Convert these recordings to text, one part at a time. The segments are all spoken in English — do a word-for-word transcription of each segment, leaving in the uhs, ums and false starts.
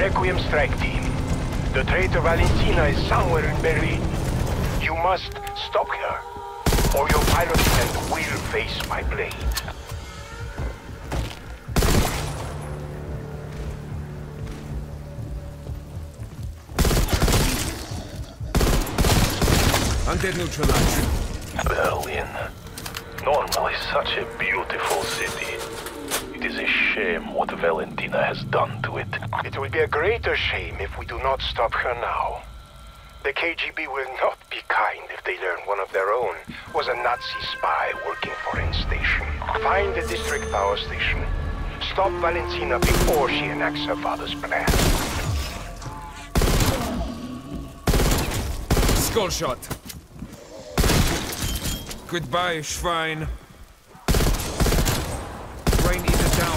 Requiem strike team. The traitor Valentina is somewhere in Berlin. You must stop her, or your pilot friend will face my blade. Undead neutralized. Berlin. Normally such a beautiful city. It is a shame what Valentina has done to it. It will be a greater shame if we do not stop her now. The K G B will not be kind if they learn one of their own was a Nazi spy working for N Station. Find the district power station. Stop Valentina before she enacts her father's plan. Skull shot. Goodbye, Schwein. Brain eater down.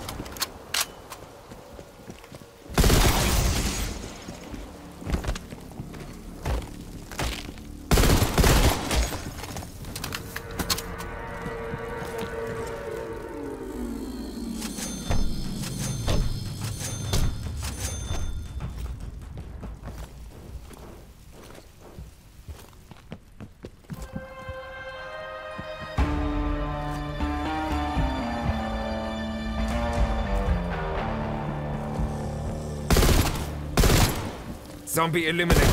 Zombie eliminated.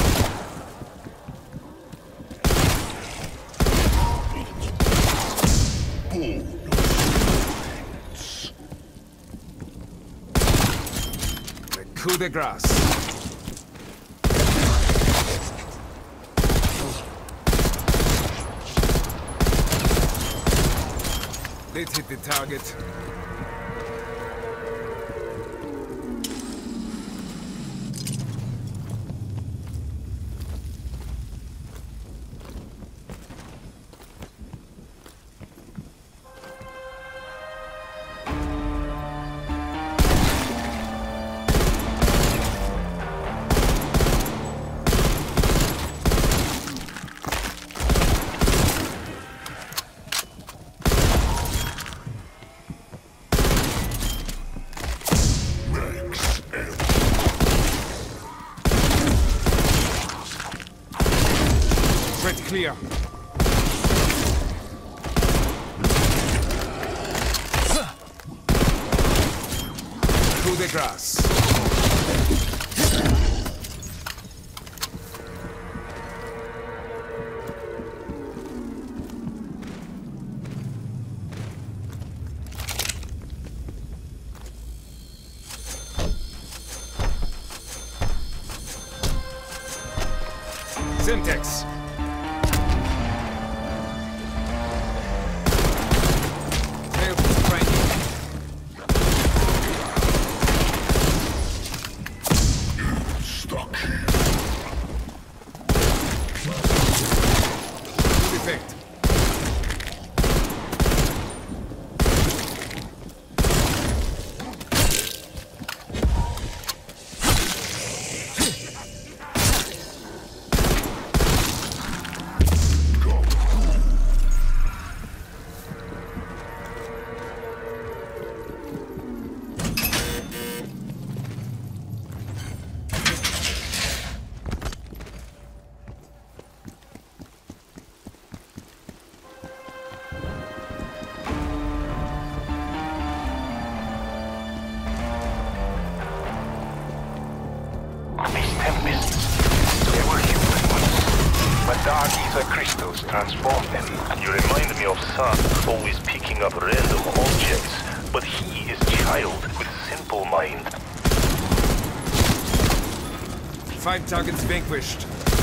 The coup de grace. Did hit the target. Clear. Coup de grace. Syntax. Crystals transform them. You remind me of son, always picking up random objects, but he is child with simple mind. Five targets vanquished.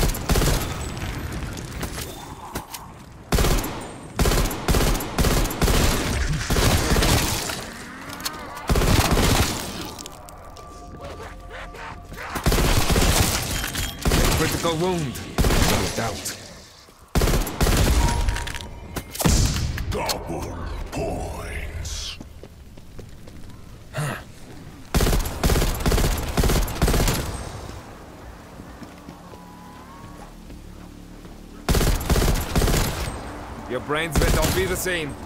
Critical wound. No doubt. Double points. Huh. Your brains will not be the same.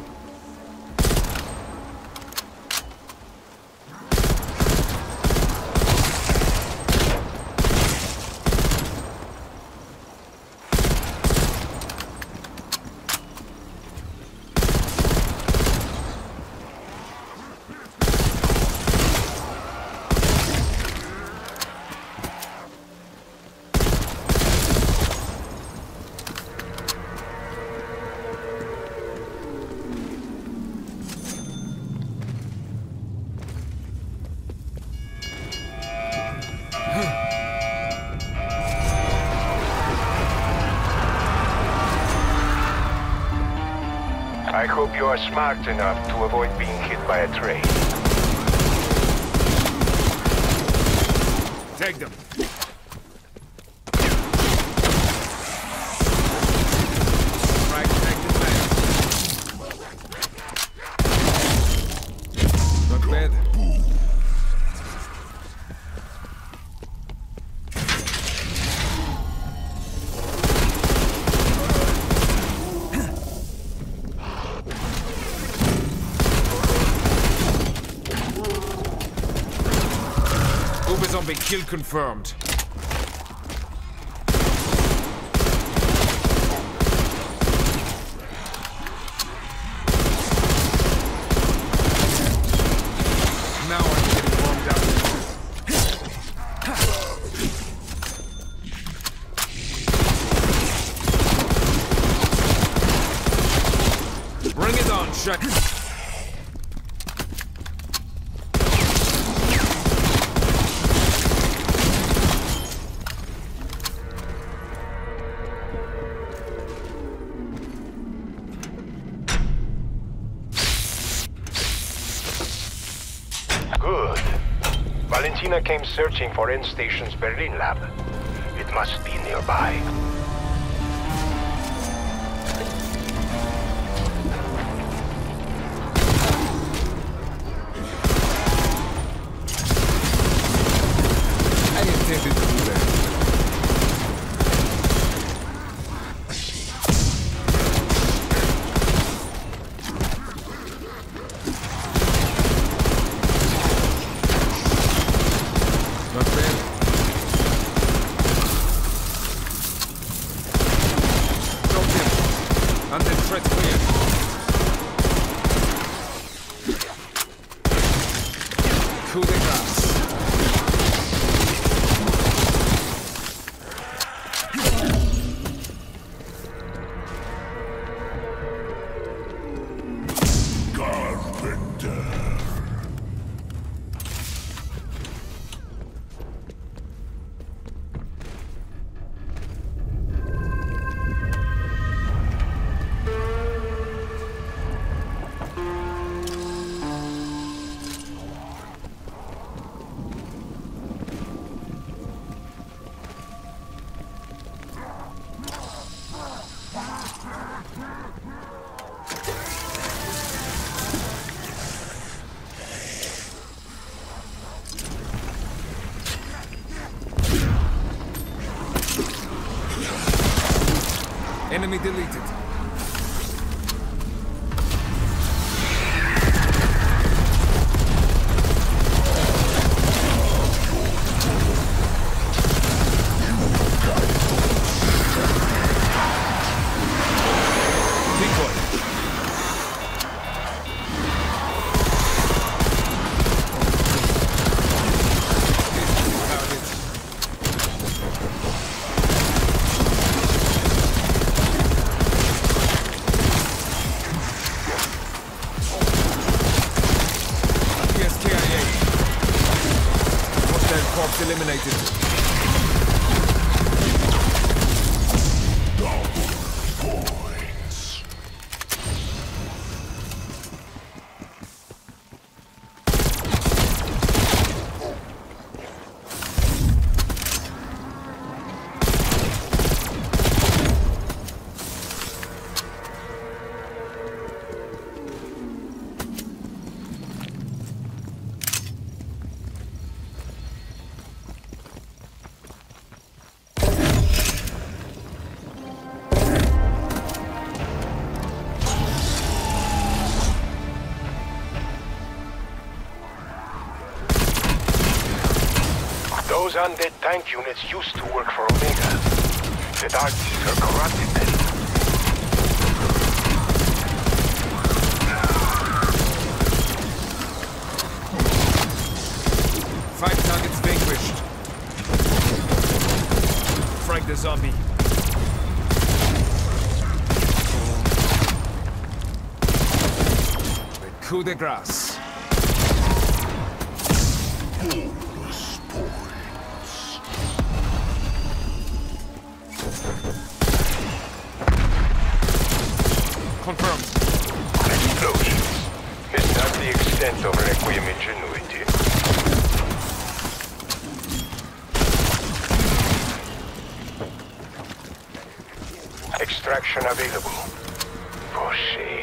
hope you are smart enough to avoid being hit by a train. Take them. Right, take the man. Not bad. Zombie kill confirmed. Now I'm getting warmed up. Bring it on, Shaq. Good. Valentina came searching for N-Station's Berlin lab. It must be nearby. I intended to do that. Not bad. Toten. Until threat clear. Coup de grace. Carpenter. Enemy deleted. Decoy. Target. Corpse eliminated. Points. Those undead tank units used to work for Omega. The Dark Eater corrupted them. Five targets vanquished. Frag the zombie. The coup de grace. Bonus points. Confirmed. extent of Requiem ingenuity. Extraction available. For shame.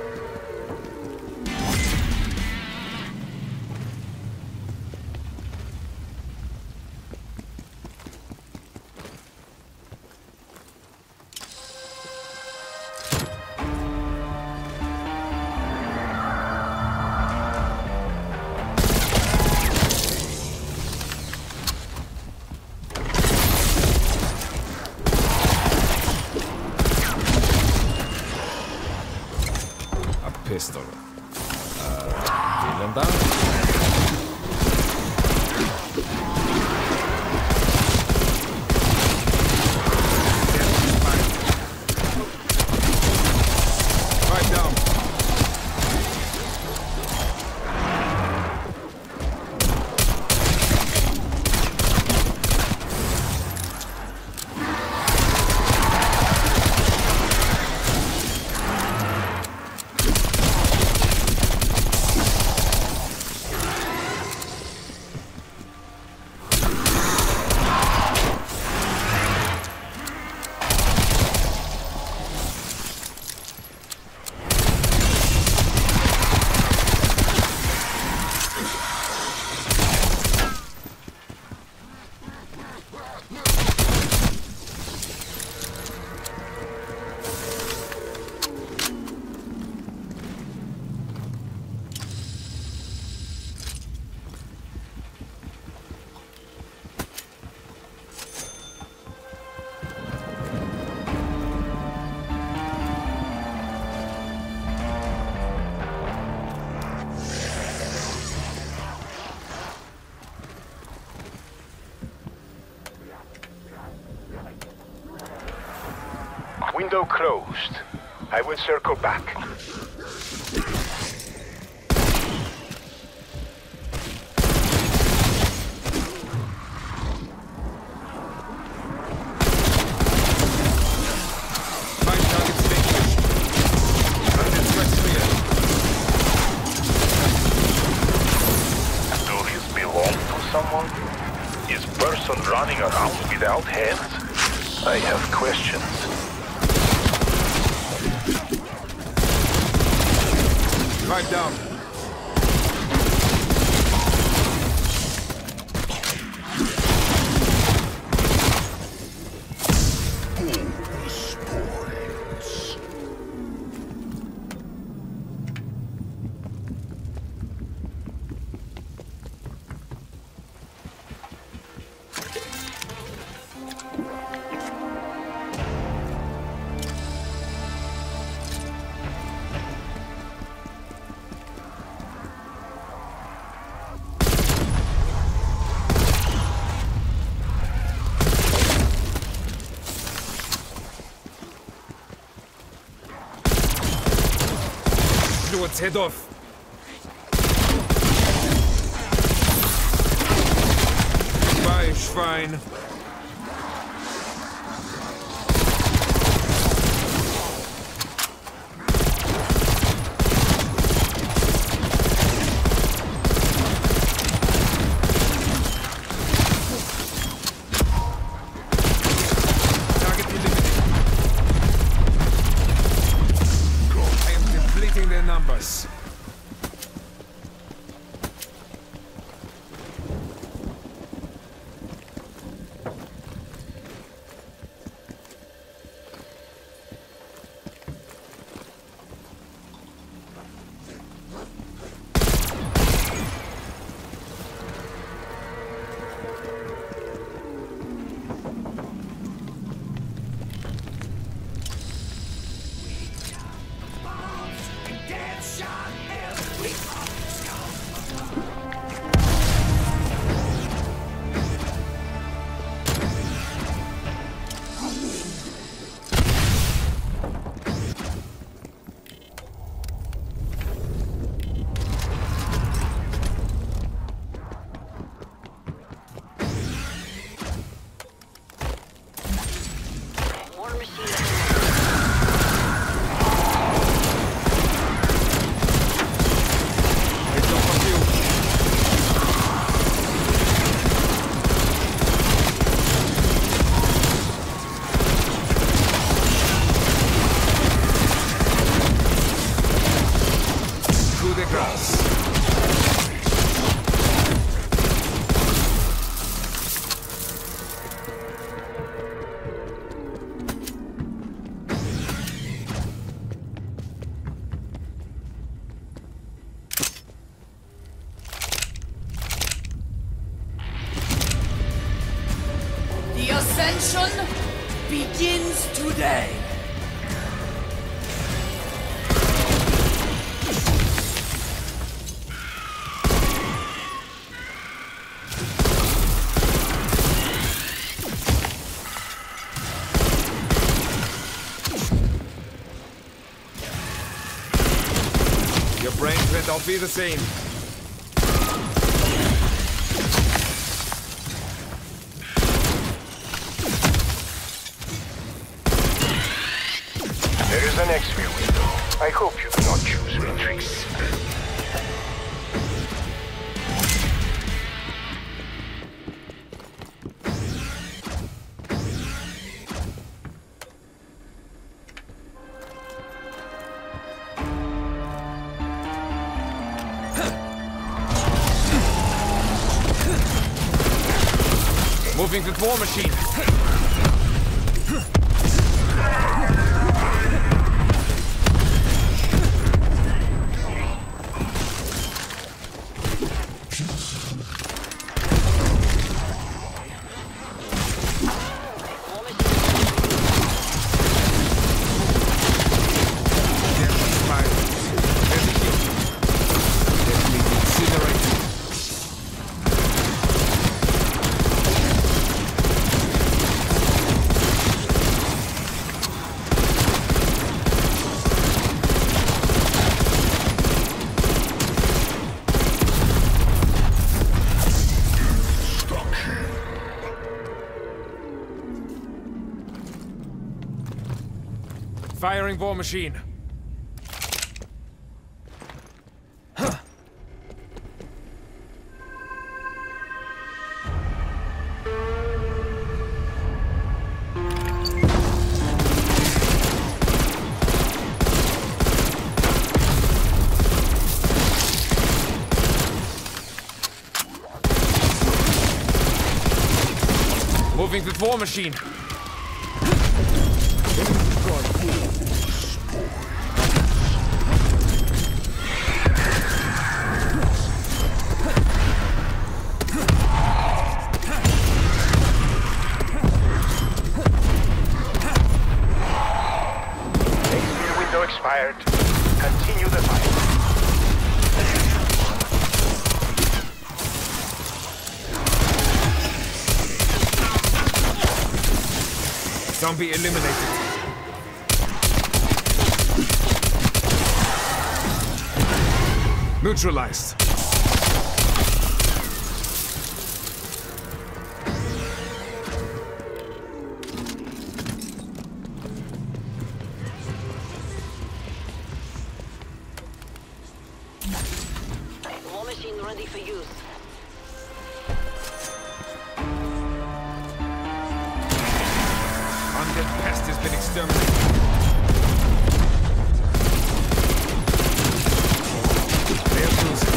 Pistol. Uh, vielen Dank. Right down. Window closed. I will circle back. Find target station. London stress clear. Do these belong to someone? Is person running around without hands? I have questions. Right down. Bonus points. Let's head off. Bye, Schwein. Target eliminated. I am depleting their numbers. The ascension begins today. Your brains went all be the same. There is an exfil window. I hope you do not choose retreat. Moving to war machine. Firing war machine. Moving to war machine. Expired. Continue the fight. Zombie eliminated. Neutralized. War machine ready for use. Undead pest has been exterminated. They are losing.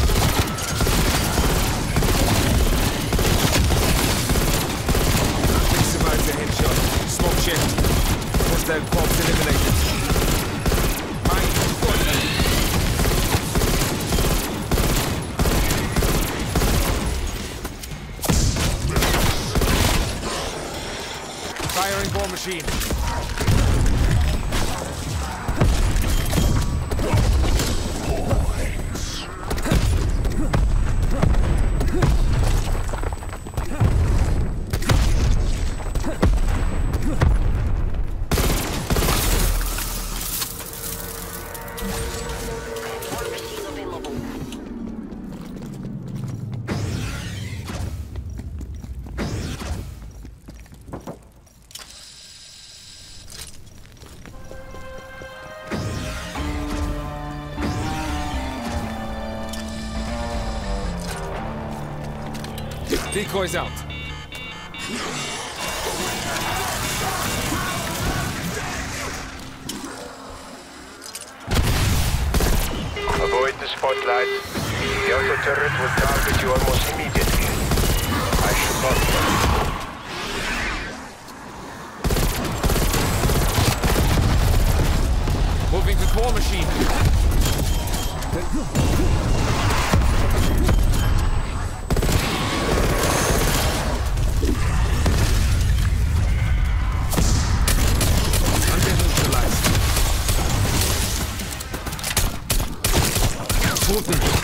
Nothing survives the headshot. Smoke checked. Hostile corpse eliminated. Mine destroyed. Firing war machine. War machine available. Decoys out. Avoid the Spotlight. The auto turret will target you almost immediately. I should not worry. Moving to claw machine. Under-neutralized. Toten.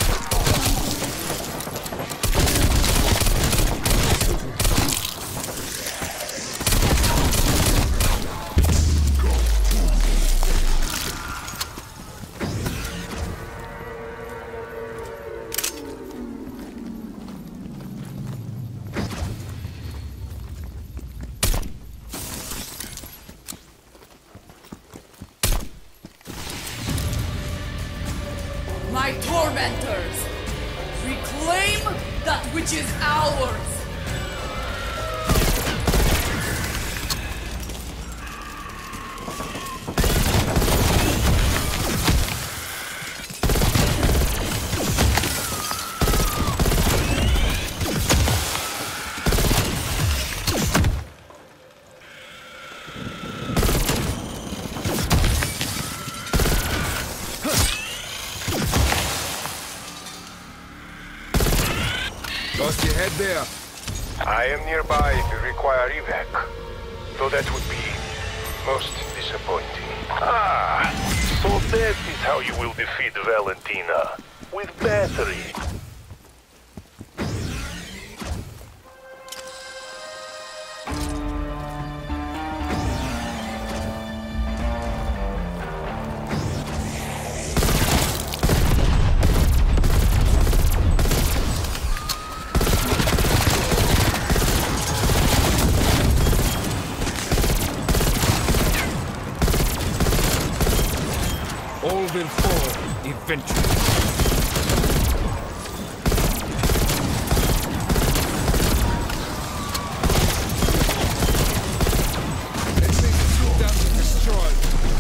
My tormentors! Reclaim that which is ours! Lost your head there. I am nearby if you require evac. Though that would be most disappointing. Ah, so that is how you will defeat Valentina. With battery. All will fall eventually. Let's make it shoot down to destroy.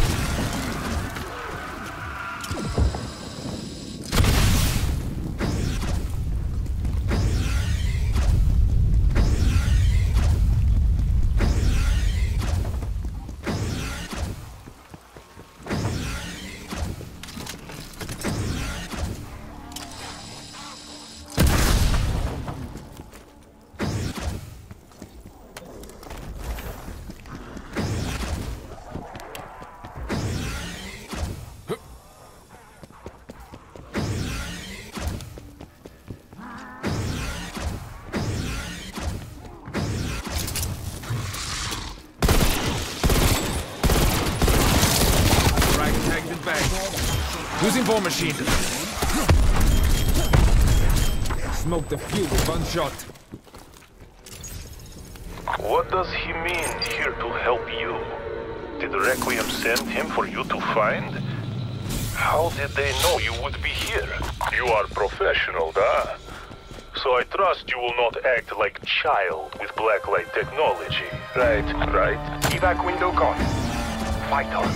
Using ball machine. Smoke the few with one shot. What does he mean here to help you? Did Requiem send him for you to find? How did they know you would be here? You are professional, da? So I trust you will not act like child with blacklight technology, right? Right? Evac window gone. Fight on.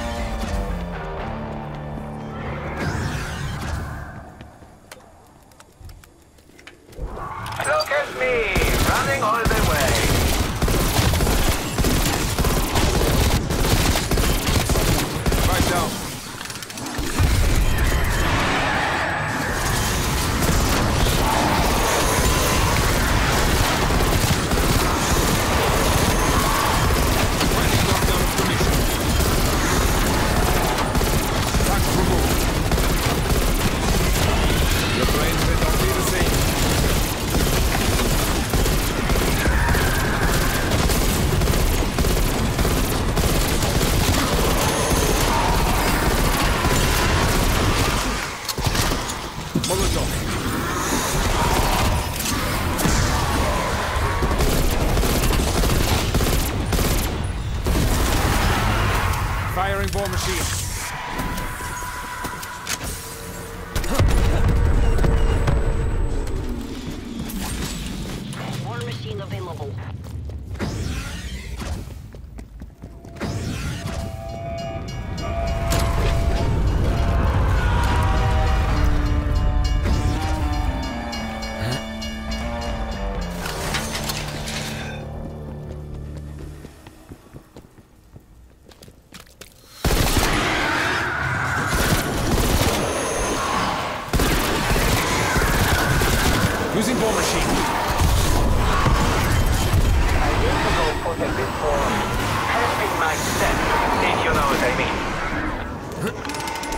Look at me, running all the way. Right down. Finding lockdown information. Tax removed. Your brains may not be the same. Firing ball machine. War machine available. Using war machine. I used to go for a bit more helping myself, if you know what I mean.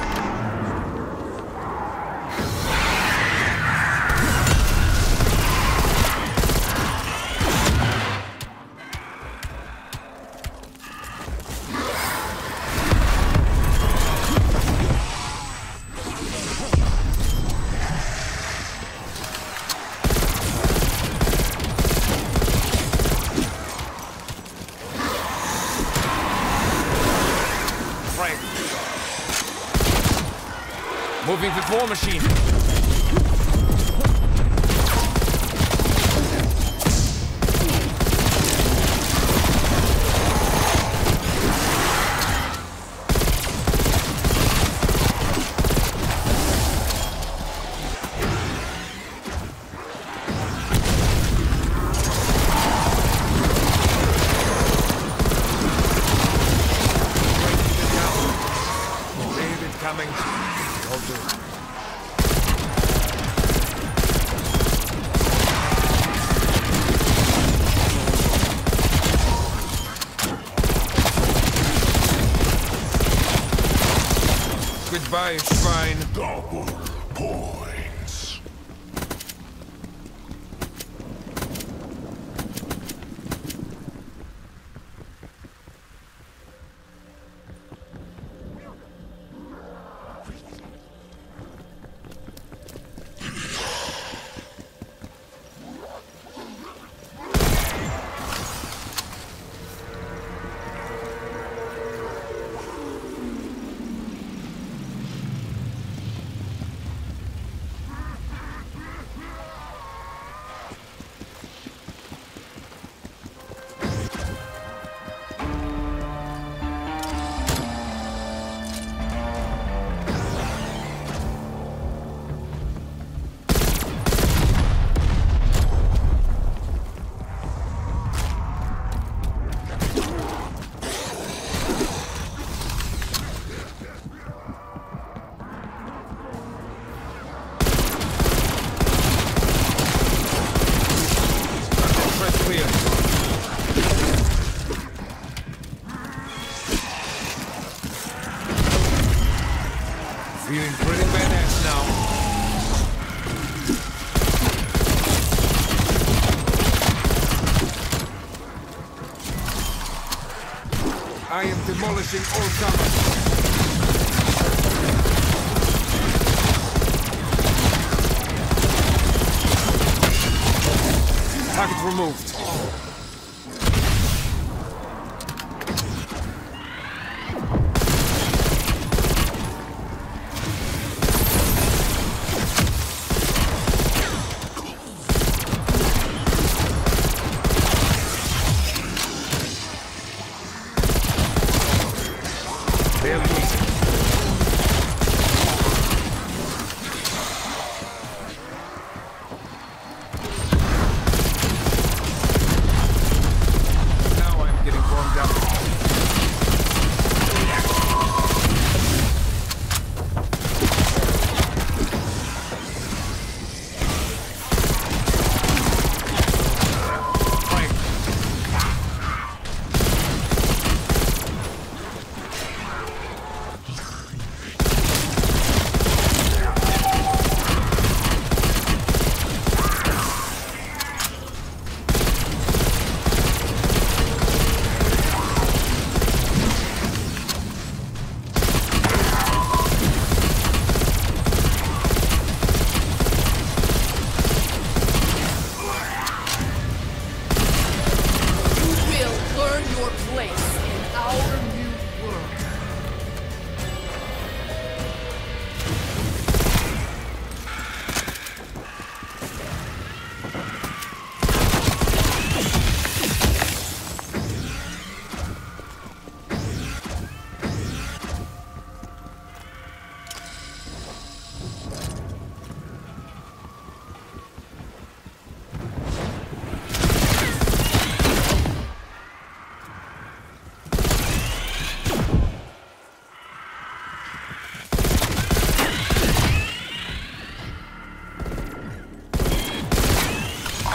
Moving the war machine. David coming. I'll do it. Goodbye, Schwein. Double points. Feeling pretty badass now. I am demolishing all comers. Target removed. They're losing.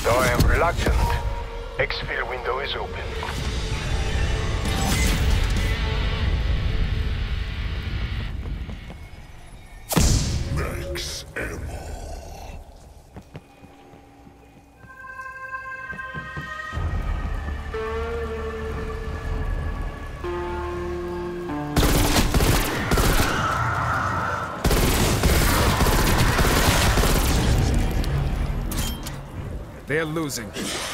Though I am reluctant, exfil window is open. Max ammo. They're losing.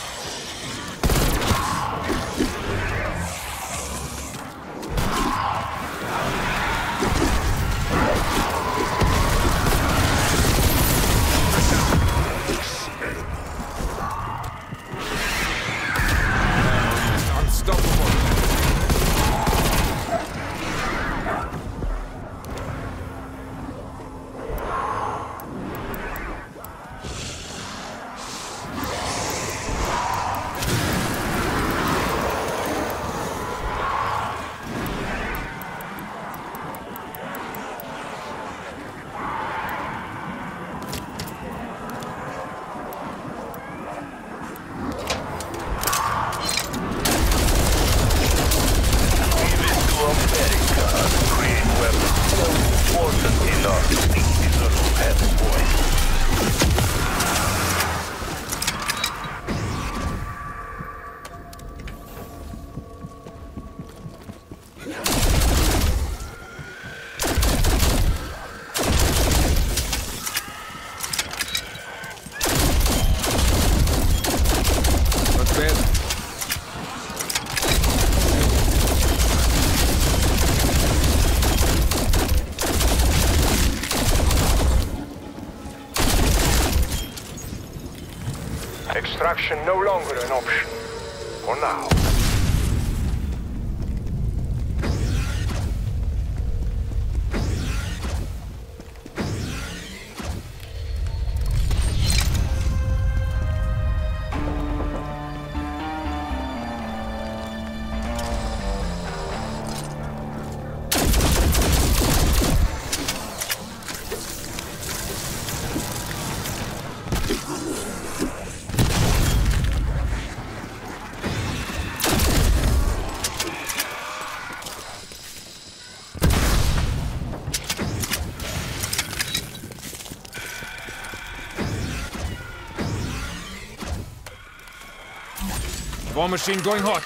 Extraction no longer an option. For now. War machine going hot.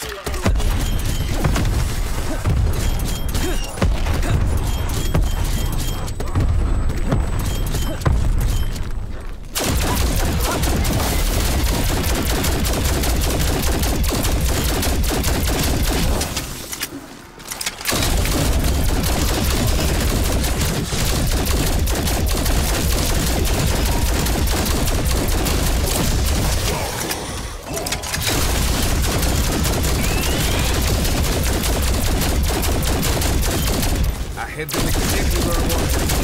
Head them exactly where I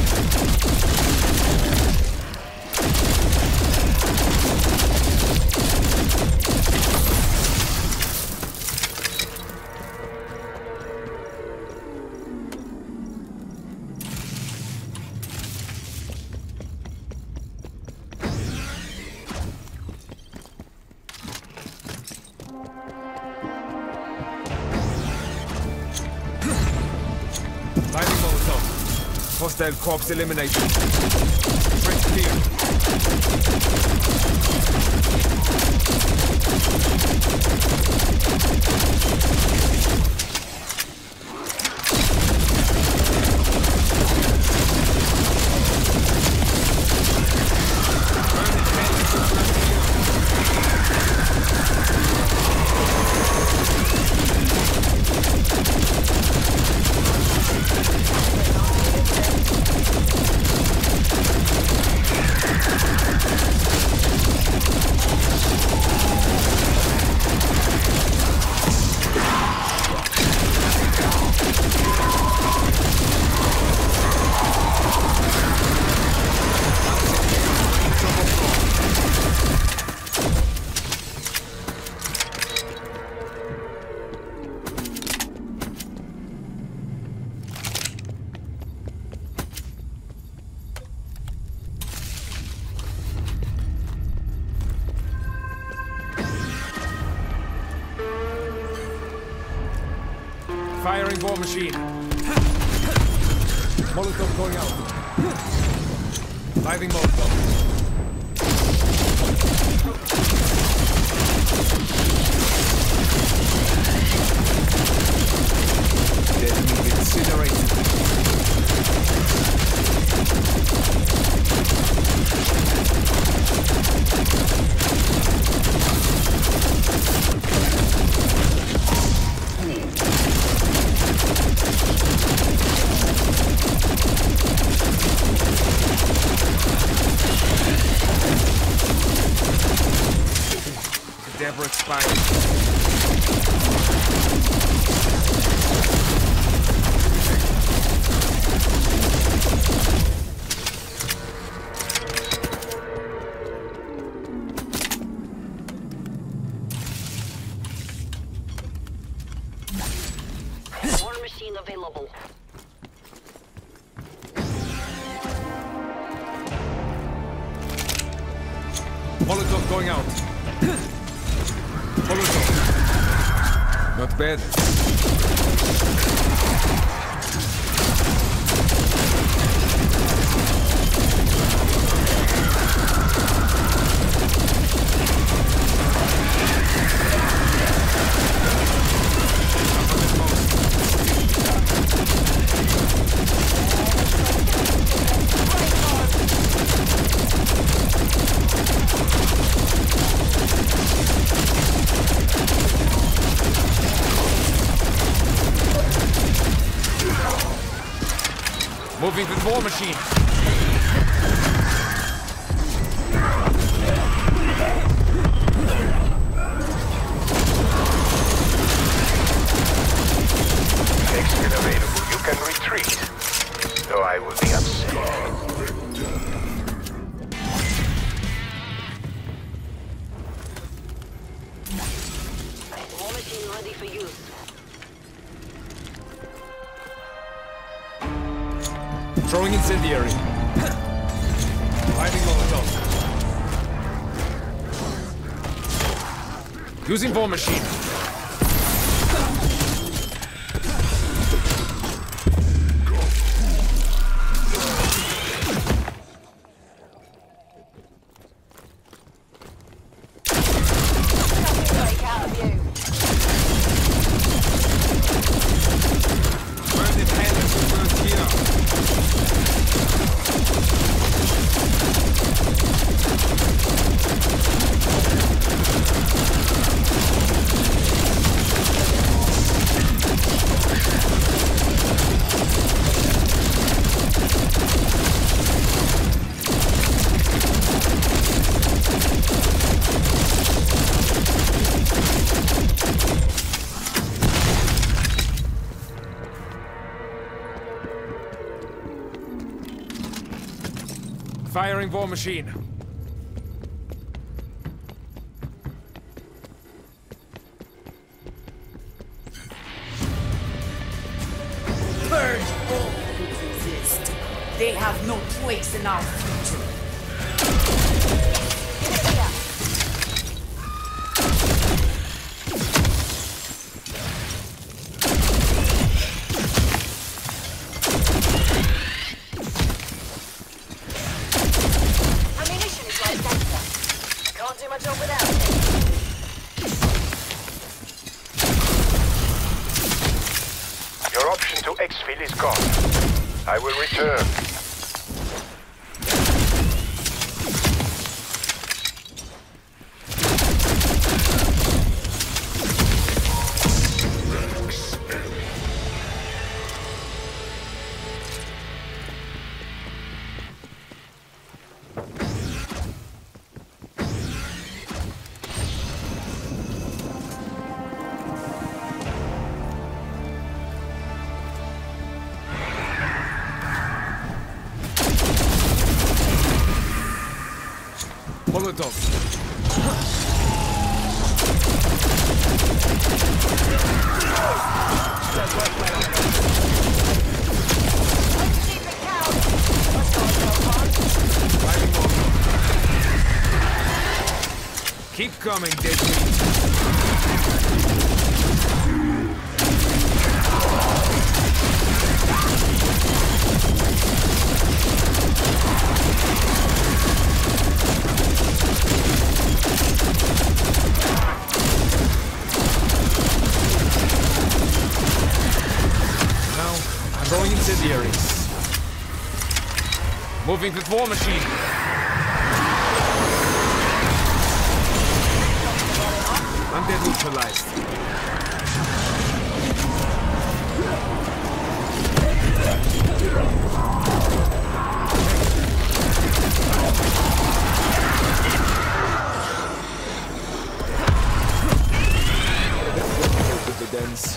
Lighting Molotov. Hostile corpse eliminated. Trench clear. Firing war machine. Molotov going out. Lighting Molotov. Dead meat incinerated. Never expired. War machine available. Molotov going out. Molotov. Not bad. Moving the war machine. Exit available. You can retreat. Though I will be upset. War machine ready for use. Throwing incendiary. Lighting Molotov. Using war machine. Break out of you. Burn it hell as you burn here. Firing war machine. Purge all who exist. They have no place in our future. Ammunition is like data. Can't do my job without it. Your option to exfil is gone. I will return. Molotov. Keep coming, dead meat. Throwing incendiaries. Moving with war machine. Undead neutralized. With the dens.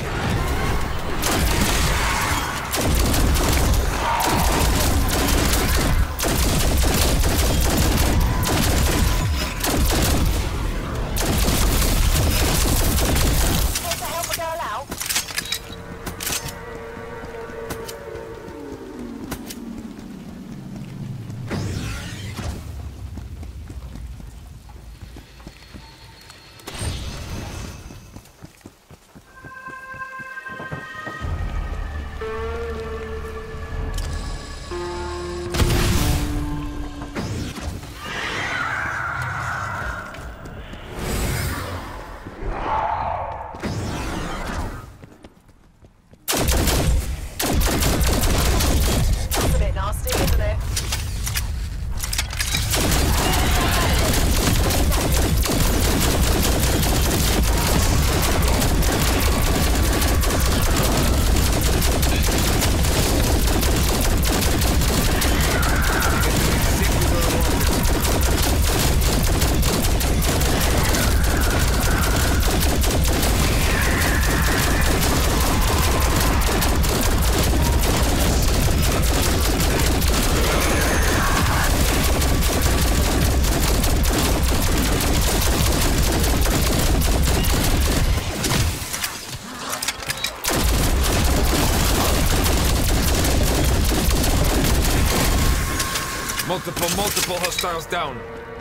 Multiple, multiple hostiles down.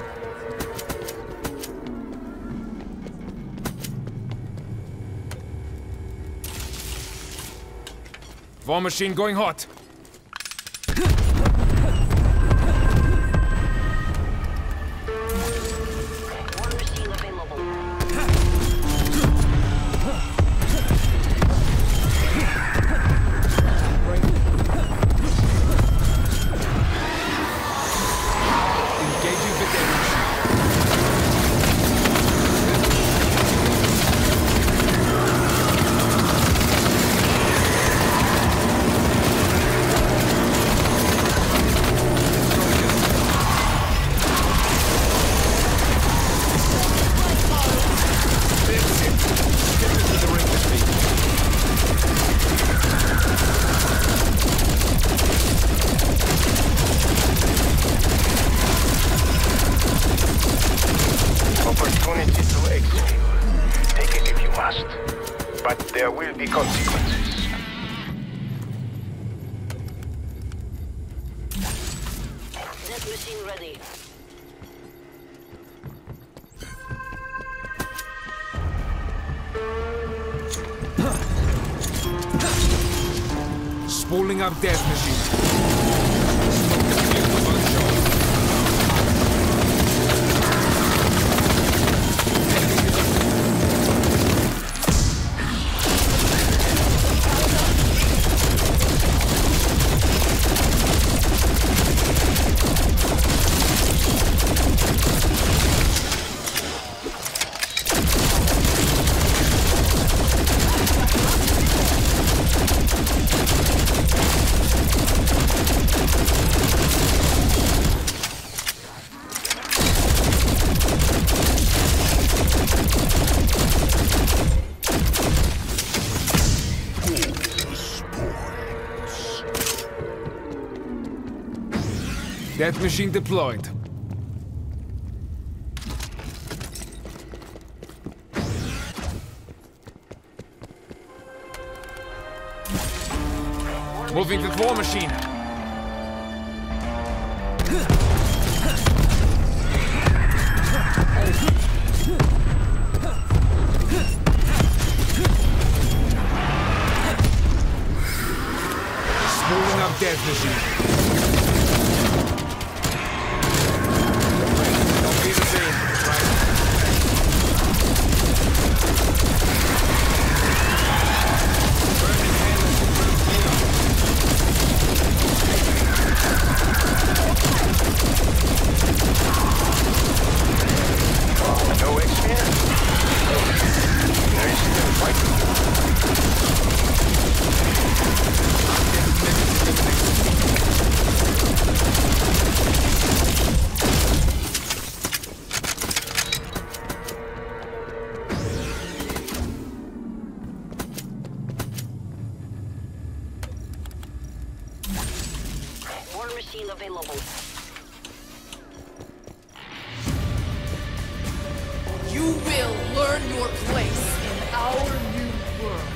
War machine going hot. War machine available. Engaging the damage. Opportunity to execute. Take it if you must. But there will be consequences. That machine ready. Spooling up death machine. Smoke the field of unshot. Death machine deployed. Moving the war machine. earn your place in our new world.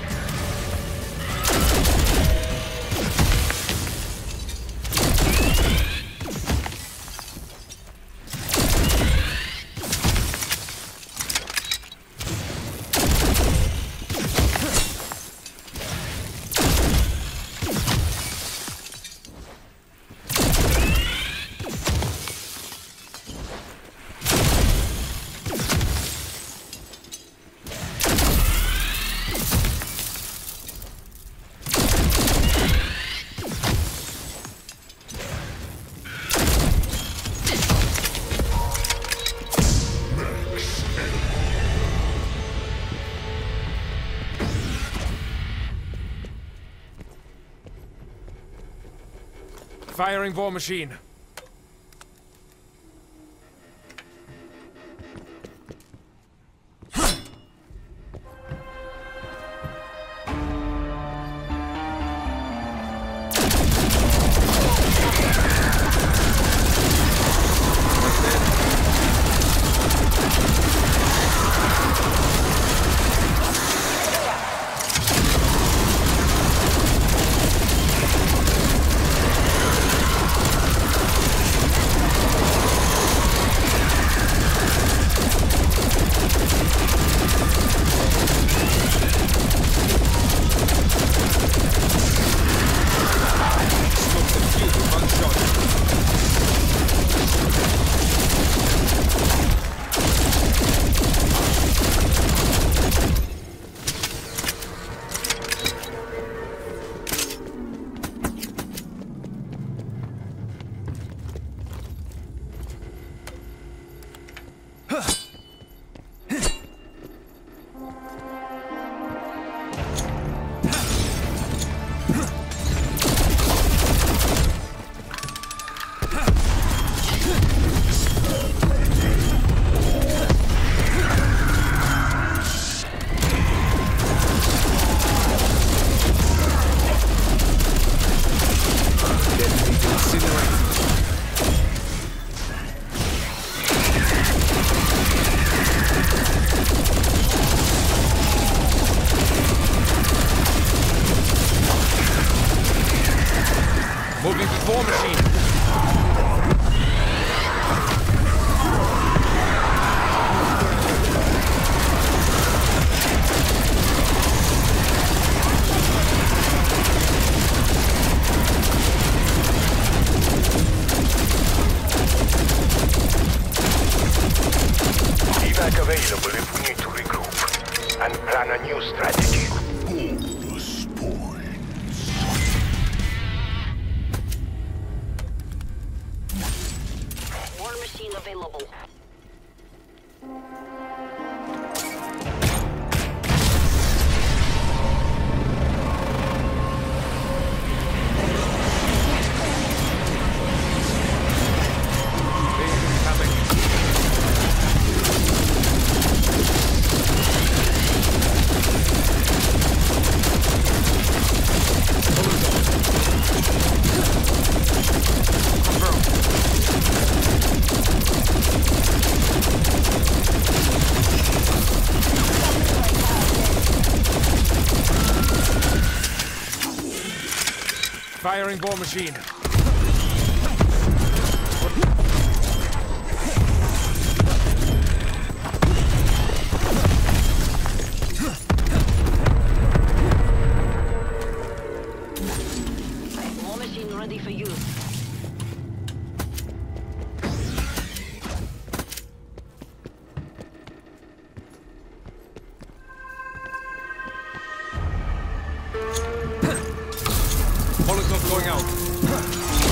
Firing war machine. Moving with war machine. Evac available if we need to regroup and plan a new strategy. Bonus points. War machine available. Firing war machine. War machine ready for use. Molotov going out.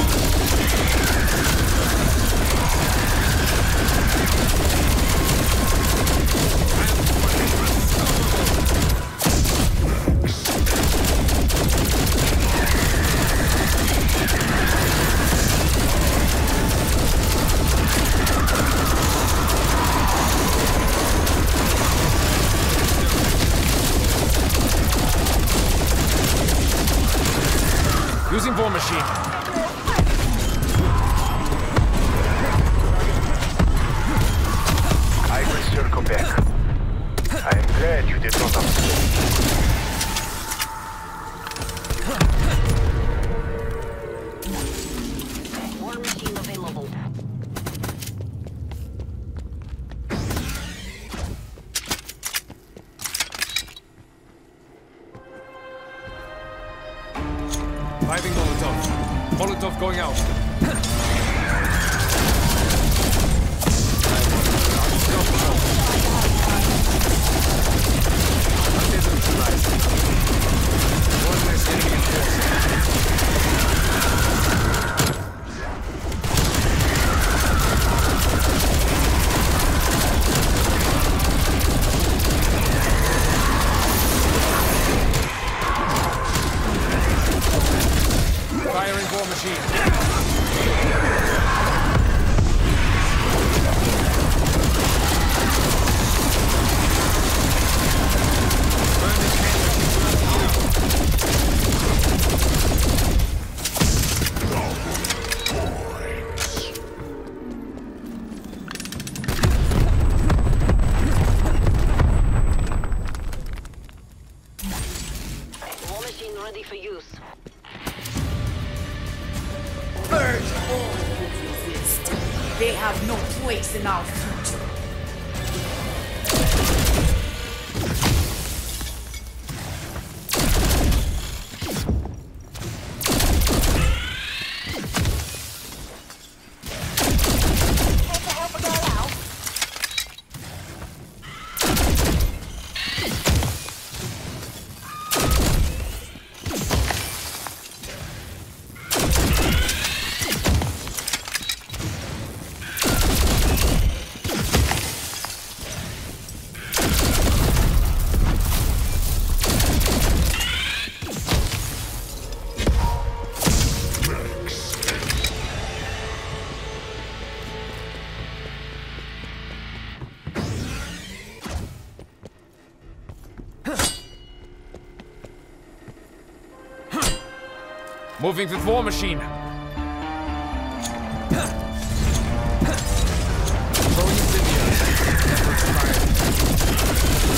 Using war machine. I will circle back. Reviving Molotov. Molotov going out. One less enemy enforced. Firing war machine. War machine ready for use. Purge all who resist. They have no place in our future. Moving with war machine. Throwing incendiary. Network fire.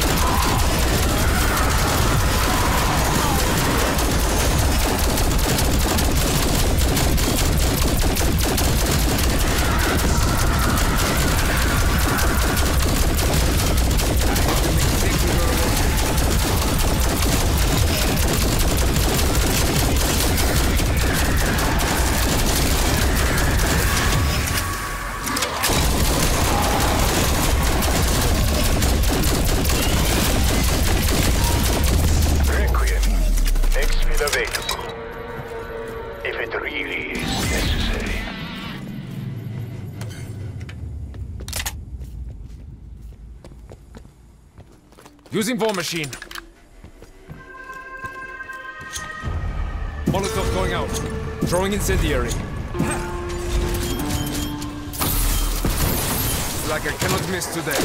Requiem. Exfil available. If it really is necessary. Using war machine. Molotov going out. Throwing incendiary. Like I cannot miss today.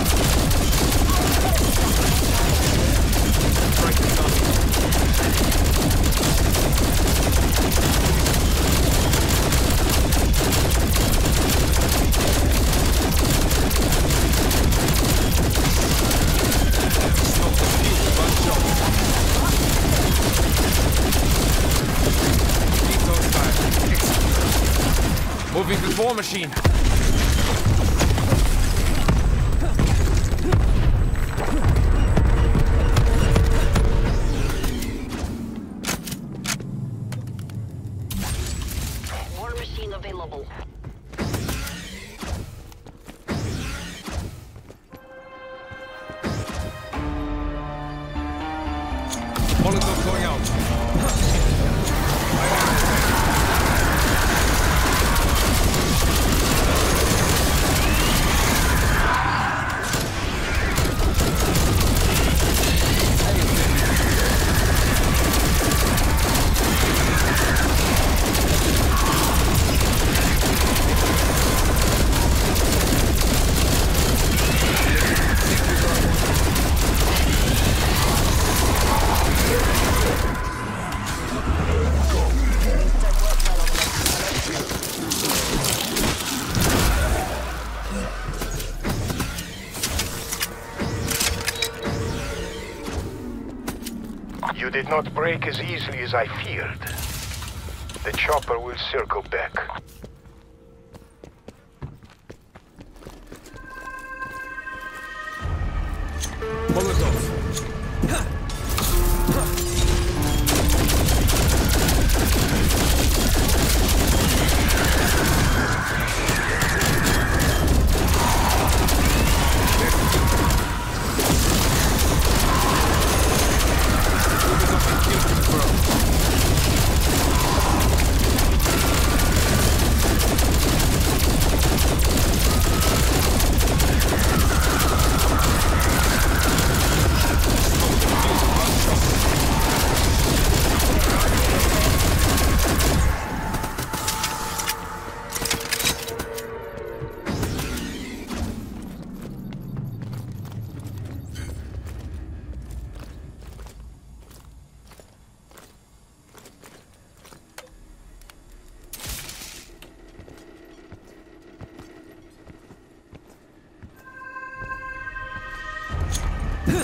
Strike the gun. Smoke the field, one shot. Keep those fire. Excellent. Moving with war machine. War machine available. Molotov going out. You did not break as easily as I feared. The chopper will circle back. Molotov.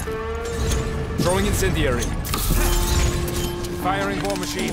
Throwing incendiary. Firing war machine.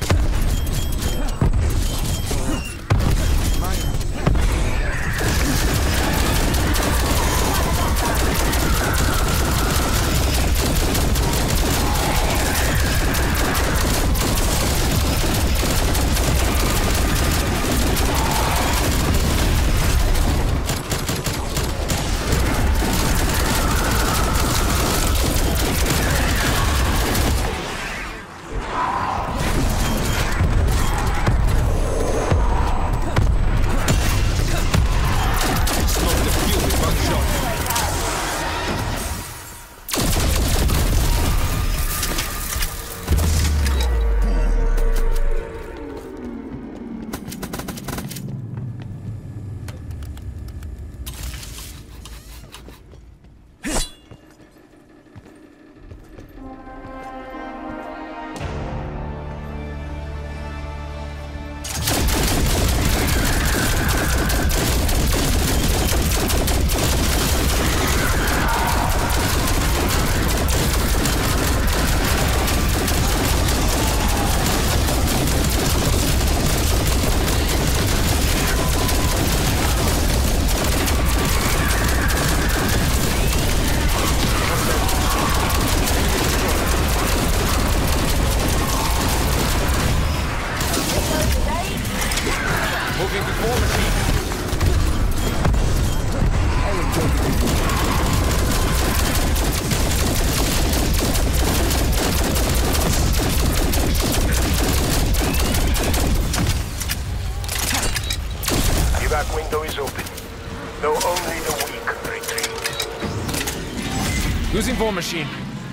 Window is open. Though only the weak retreat. Using war machine.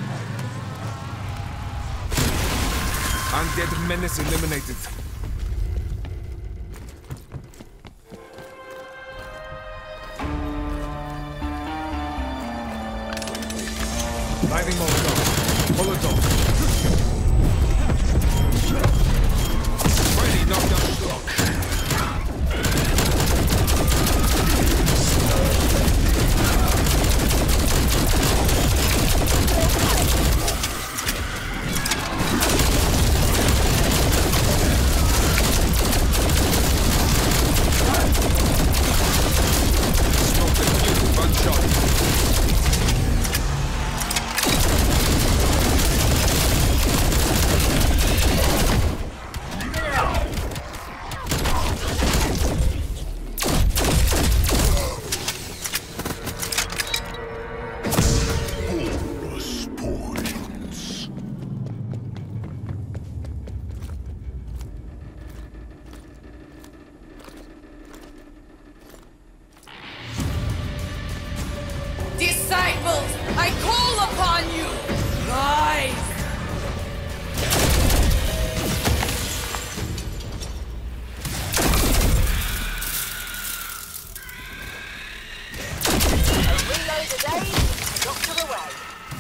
Undead menace eliminated. Lighting Molotov. Molotov. Ready, knockdown stock. Disciples, I call upon you! Rise! Reload the day, doctor away.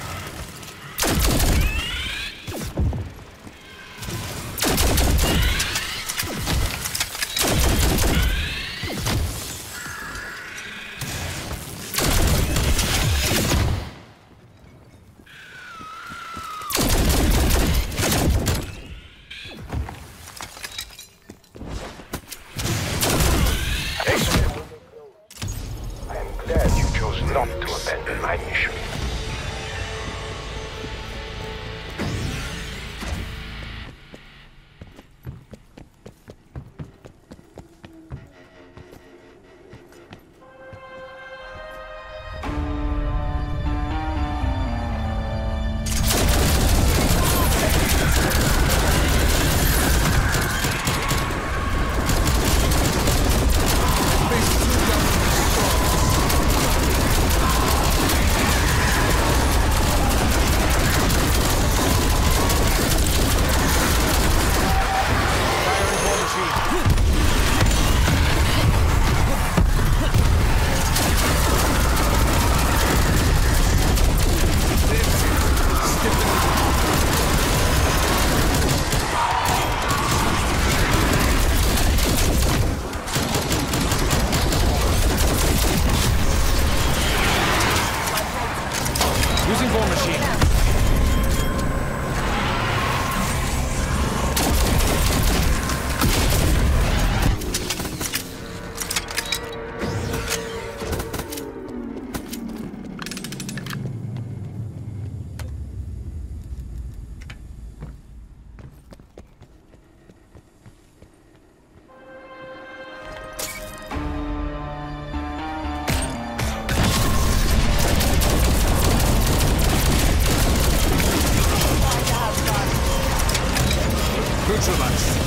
I am glad you chose not to abandon my mission. Neutralized.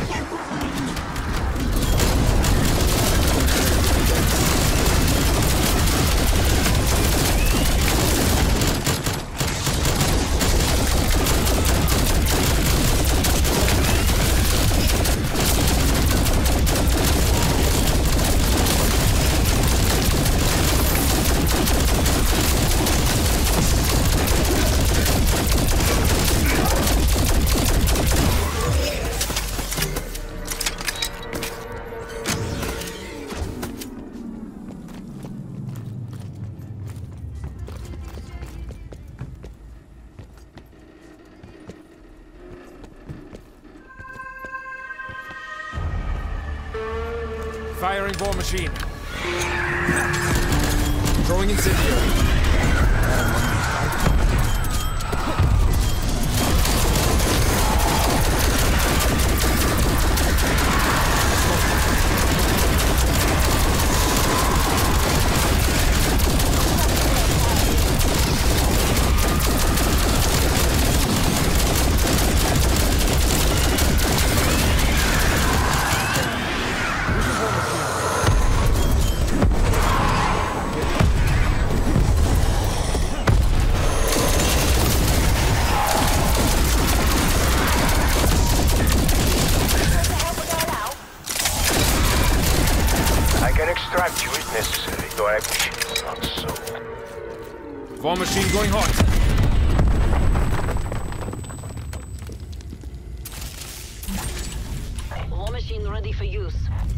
Firing war machine. Throwing incendiary. Extract you if necessary, though I wish it were not so. War machine going hot. War machine ready for use.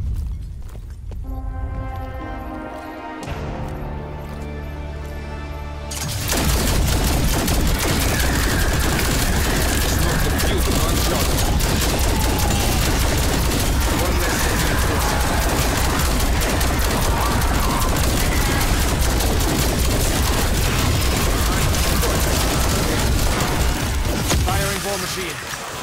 Smoke the fuse in one shot. One less reinforcement. Firing war machine.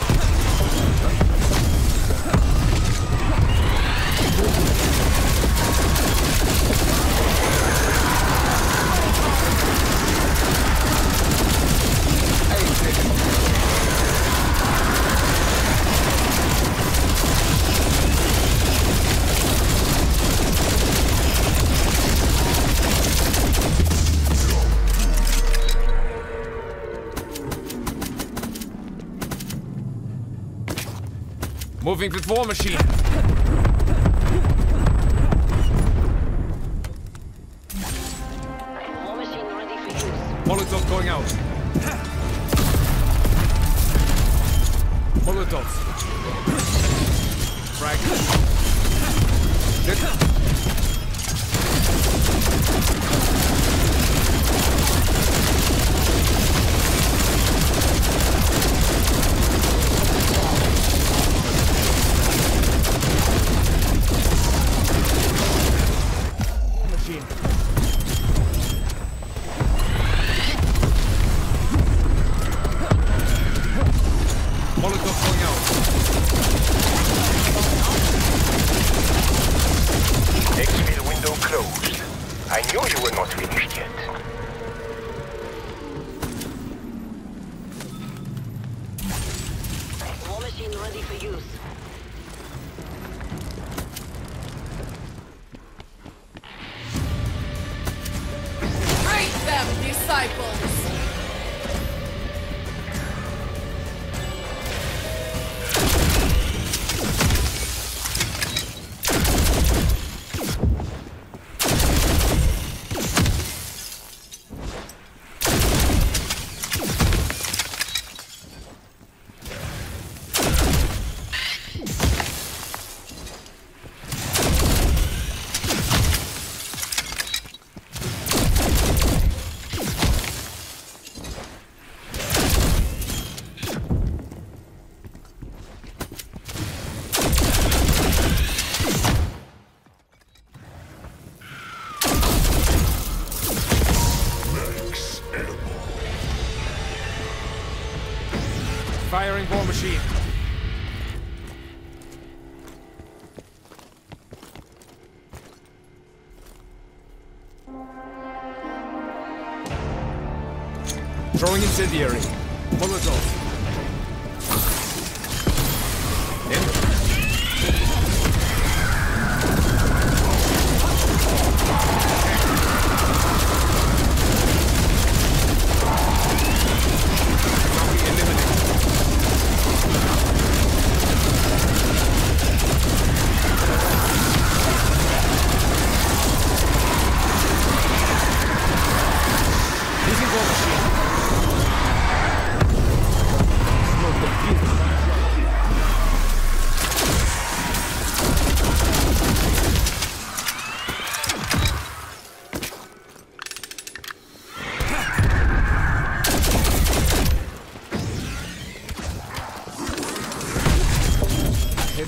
Moving with war machine. War machine ready for use. Molotov going out. Molotov. Frag. Good. Molotov going out. Exfil window closed. I knew you were not finished yet. War machine ready for use. Break them, disciples! Firing war machine. Throwing incendiary. Molotov.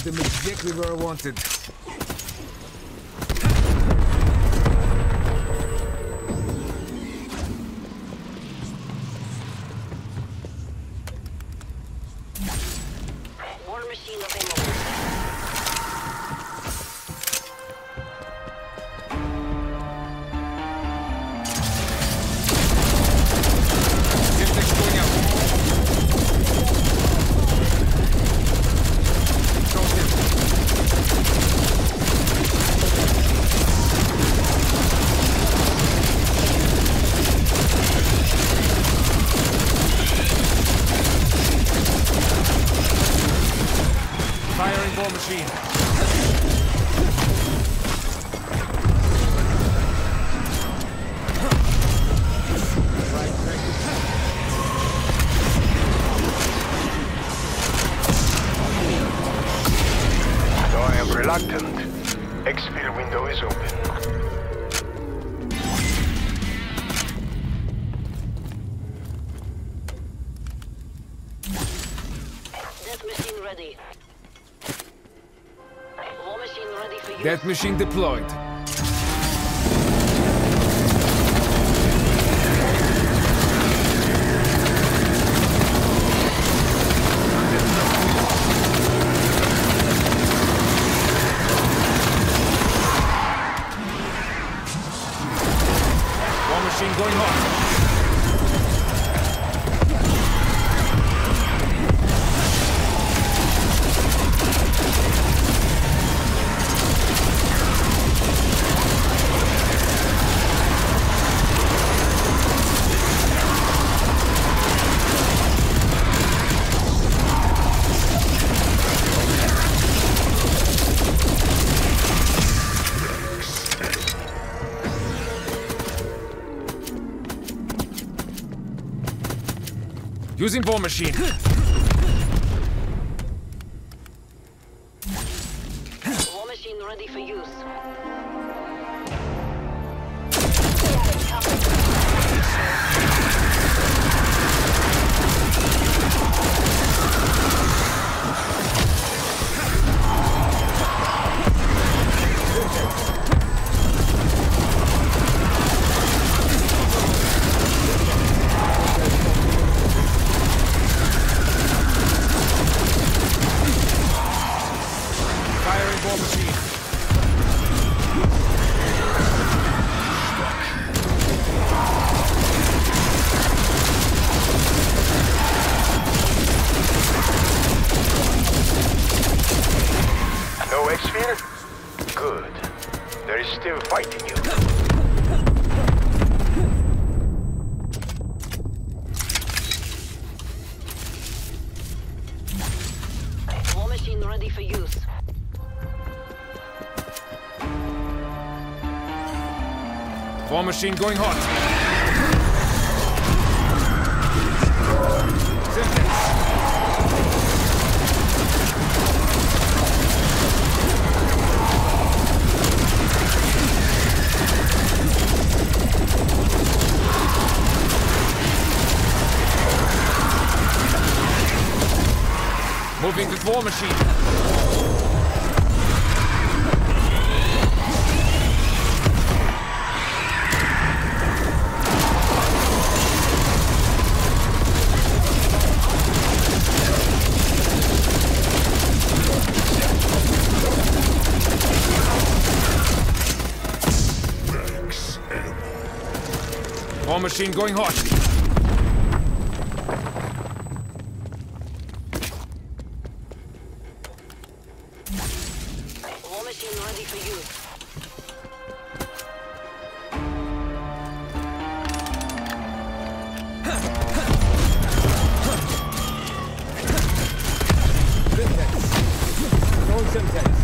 Got them exactly where I wanted. War machine available. Syntax going up. Toten. Firing war machine. Though I am reluctant, exfil window is open. Death machine ready. War machine ready for use. That machine deployed. War machine going hot. Using war machine. War machine ready for use. Firing war machine. No exfil? Good. There is still fight in you. War machine ready for use. War machine going hot. Syntax. Moving with war machine. War machine going hot. War machine ready for use. No Syntax.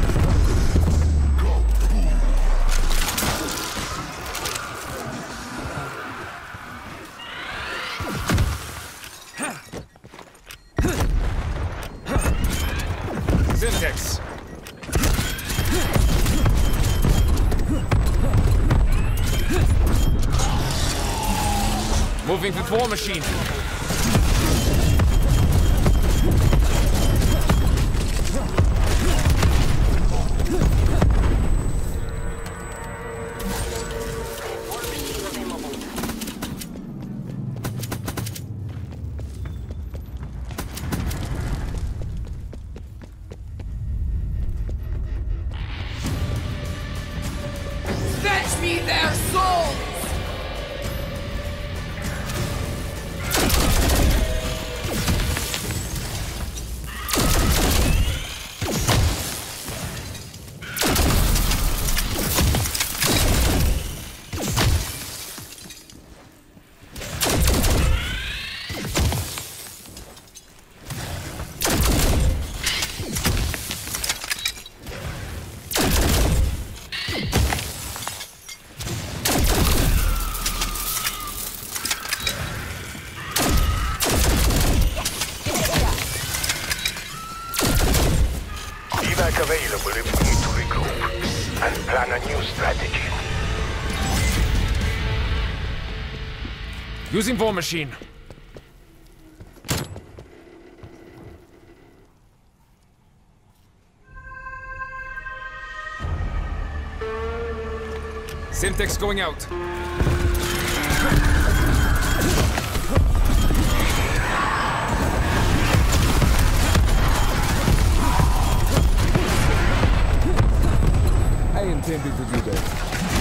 Syntax. Moving with war machine. Grant me their souls! Evac available if we need to regroup and plan a new strategy. Using War Machine. Syntax going out. I intended to do that.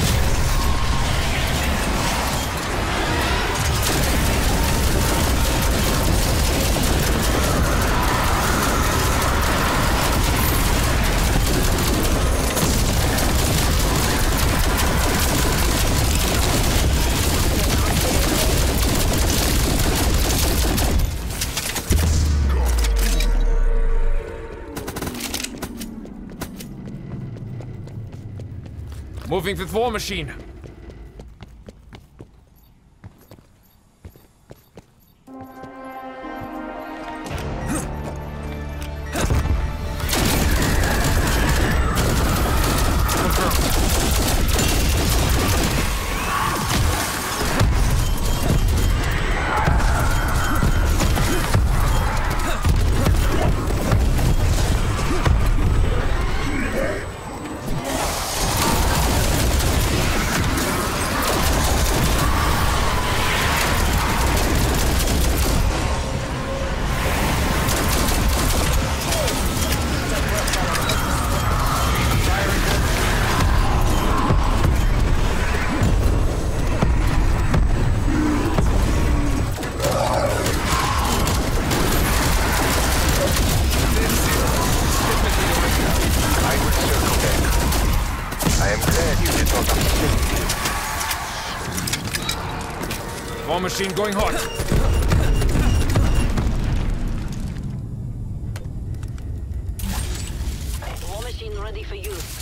Moving with War Machine. War Machine going hot. War machine ready for use.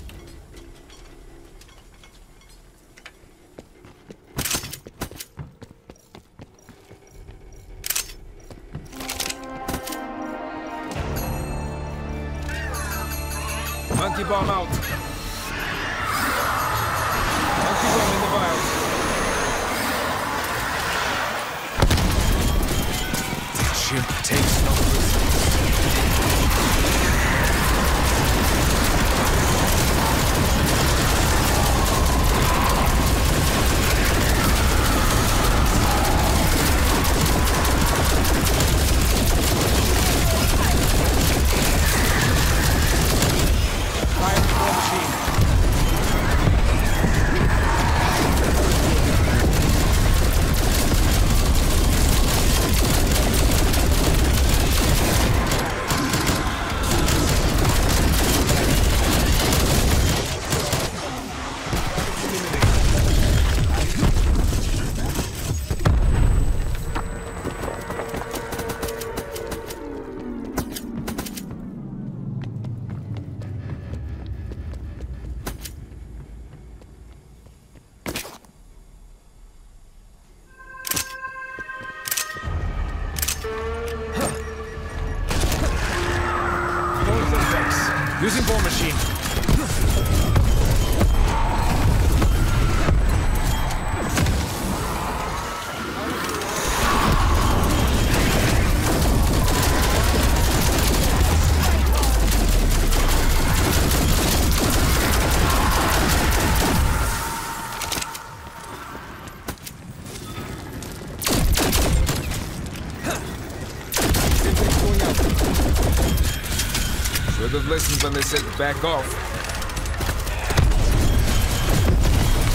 Monkey bomb out. Monkey bomb in the vial. Chimp takes no risk. Fire the War Machine. Using War Machine. Should have listened when they said back off.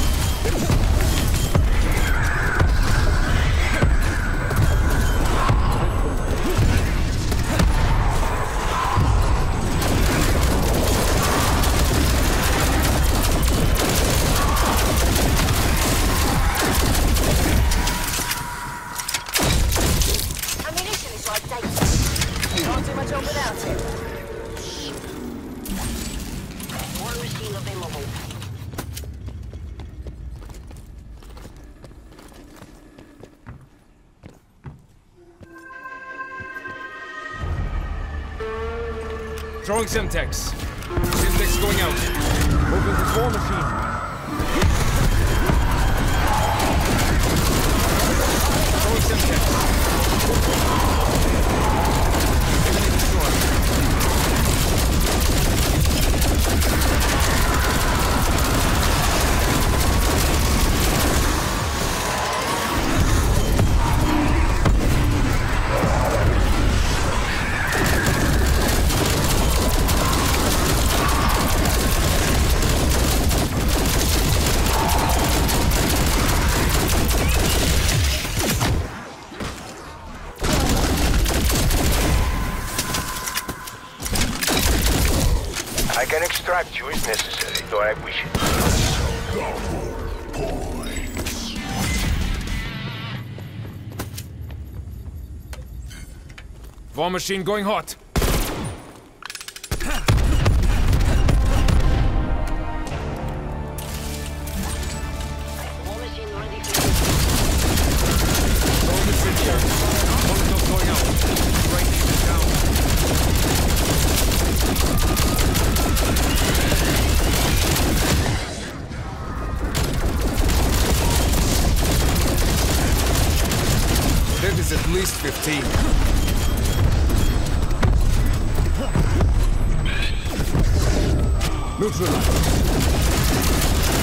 Throwing Semtex. Semtex going out. Moving the war machine. Throwing Semtex. Enemy destroyed. I can extract you if necessary, though I wish it. Points. War machine going hot. War machine ready for you. Throwing incendiary. Molotov going out. Right down. That is at least fifteen. Neutralized.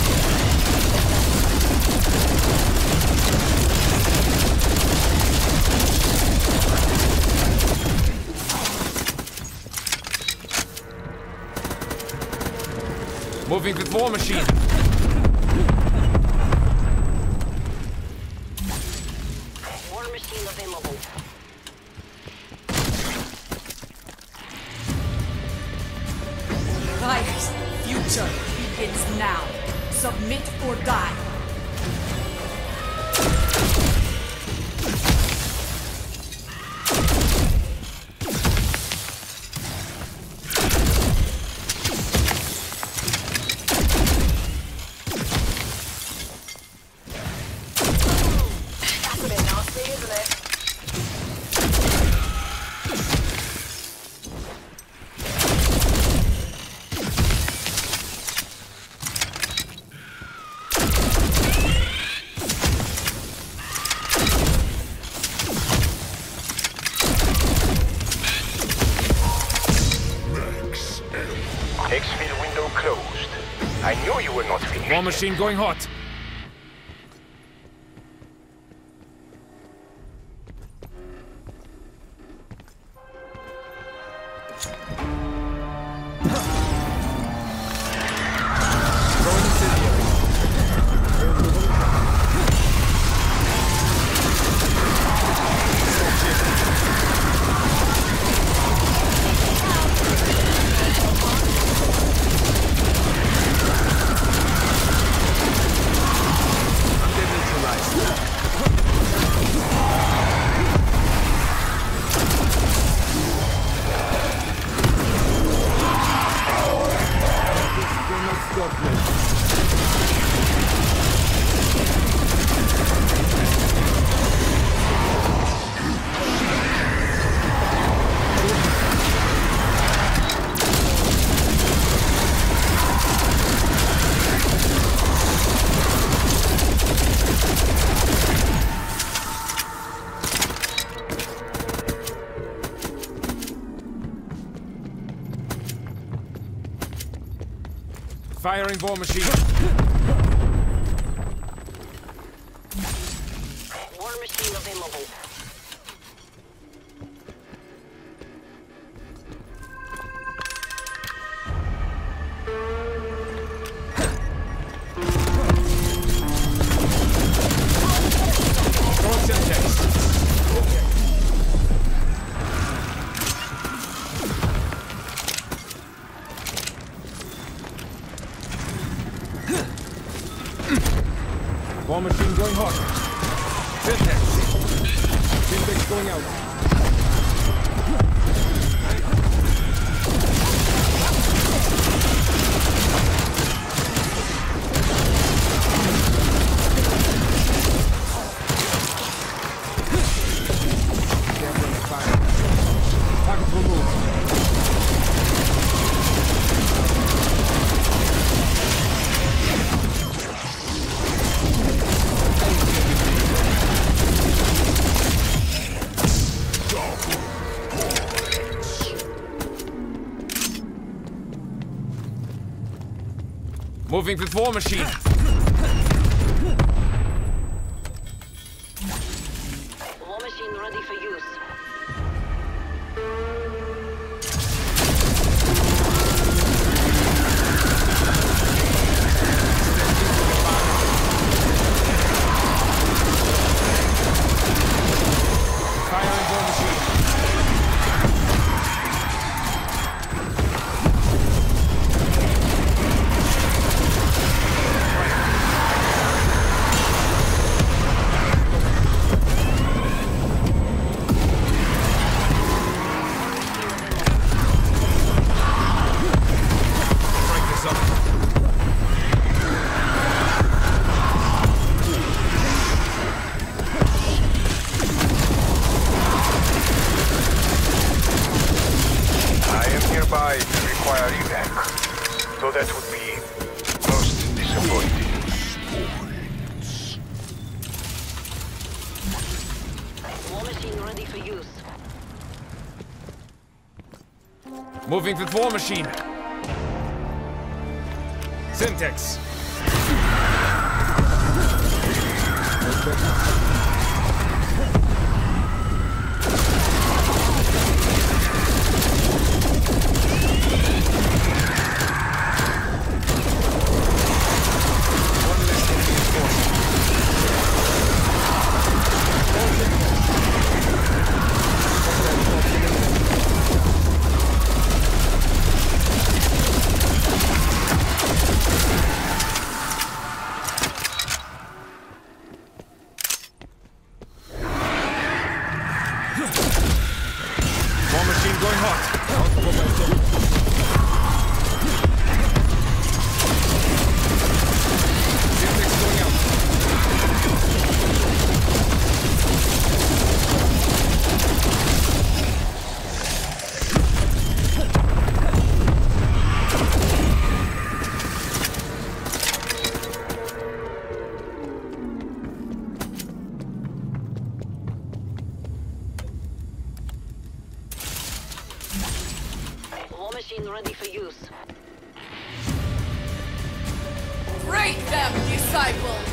Moving with war machine. War machine available. Fire's future begins now. Submit or die. That's a bit nasty, isn't it? Exfil window closed. I knew you were not finished. War machine going hot. Throwing incendiary. Firing war machine. War machine available. Throwing Semtex. War machine going hot. Semtex. Semtex going out. Target removed. Moving with war machine. War machine ready for use. Firing war machine. Break this up. I am nearby to require evac, though that would be most disappointing. War machine ready for use. Moving with war machine. Syntax. One less enemy force. War machine going hot. Syntax going out. War machine ready for use. Break them, disciples!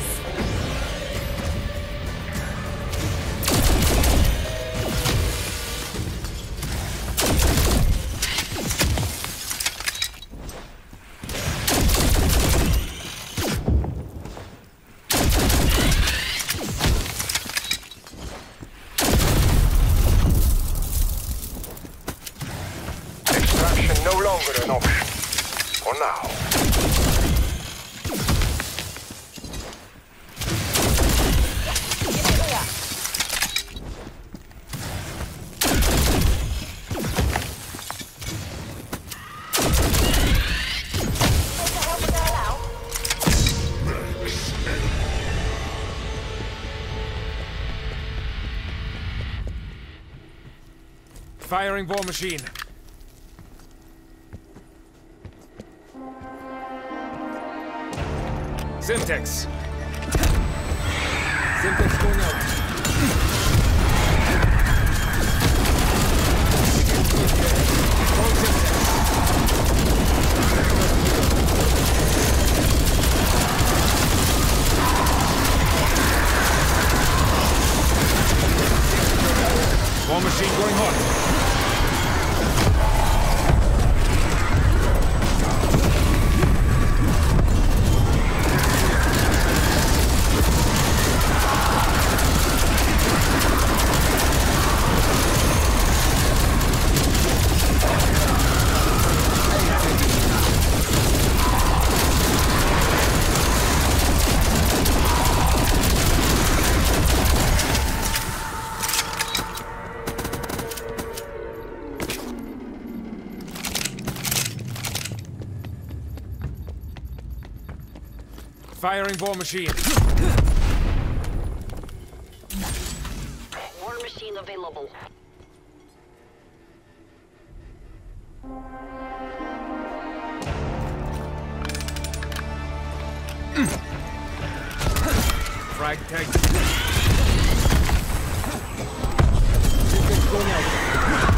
Extraction no longer an option. For now. Firing war machine. Syntax. Syntax going out. Hold Syntax. War machine going hot. Firing war machine. War machine available. Frag tag. Syntax going out.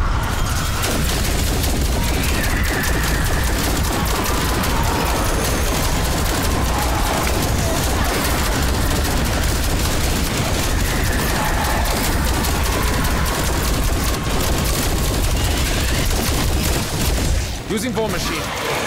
Using war machine.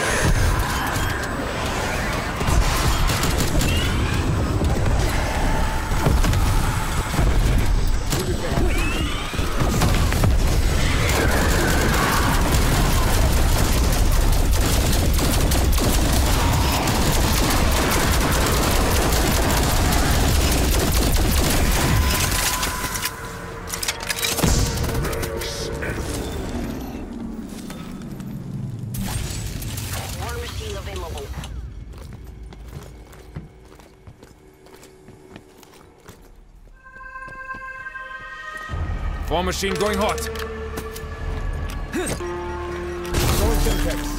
War machine going hot. Going Semtex.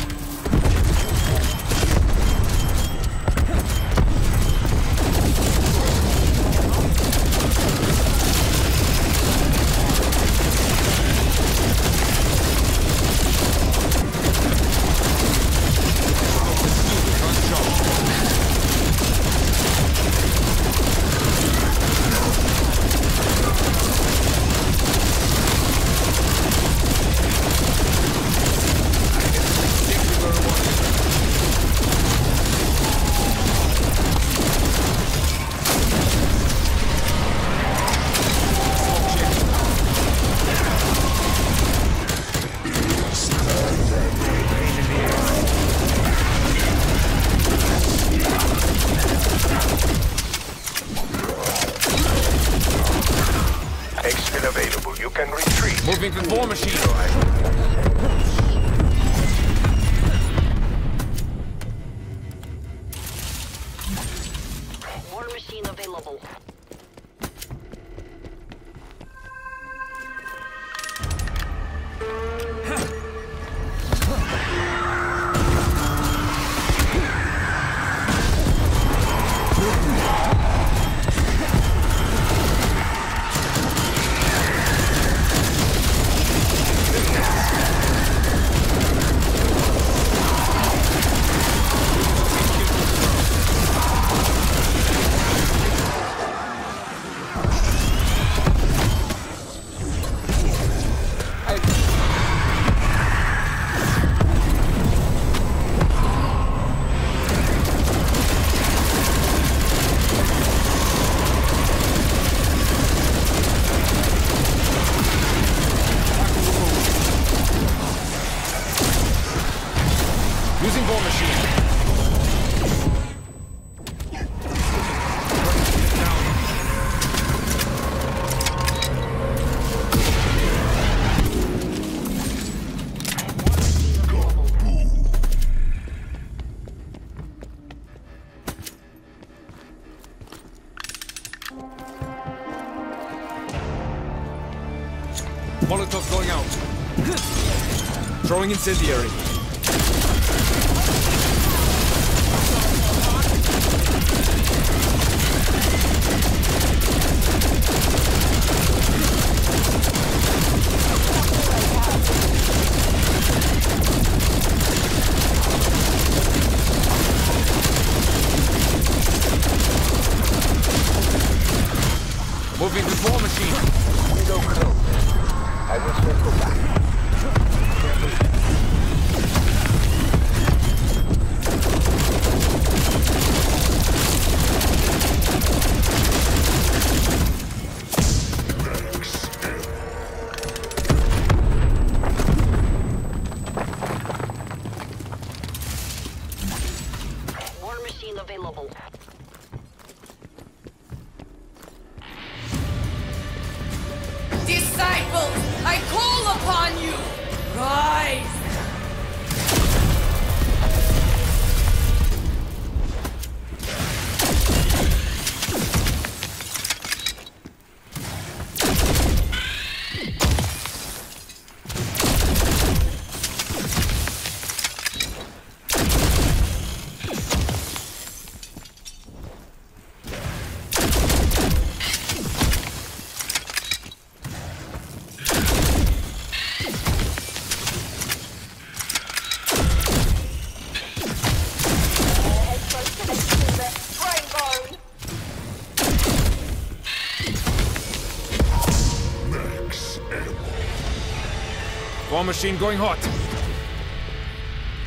Moving with war machine. War machine available. Using war machine. Molotov going out. Throwing incendiary. Moving with war machine. Window closed. I will circle back. War machine available. Disciples, I call upon you! Rise! War machine going hot.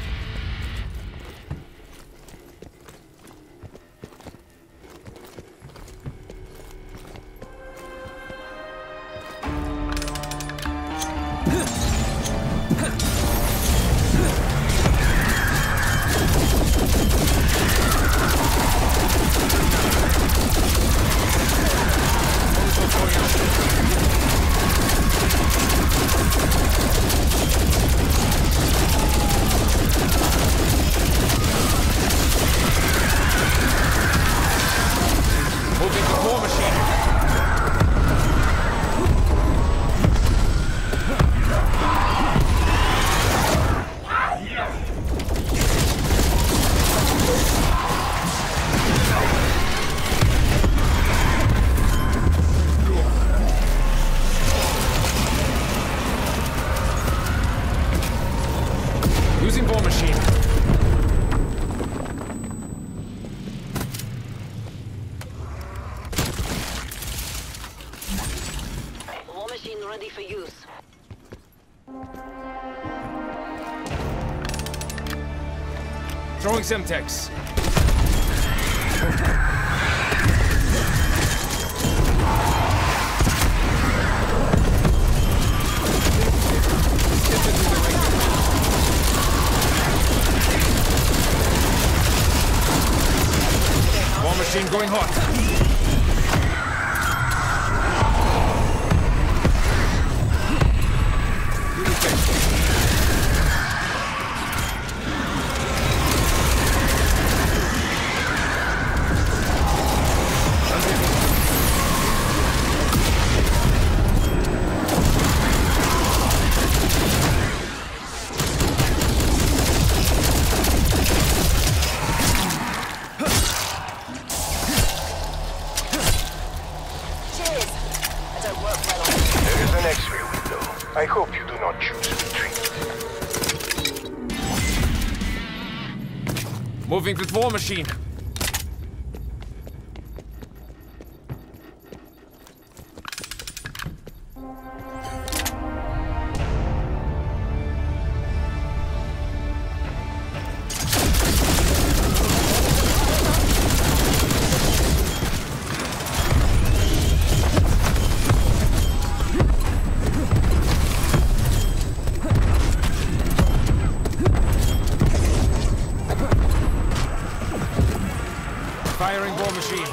machine ready for use. Throwing Semtex. War machine going hot. I hope you do not choose retreat. Moving with war machine. Firing war machine.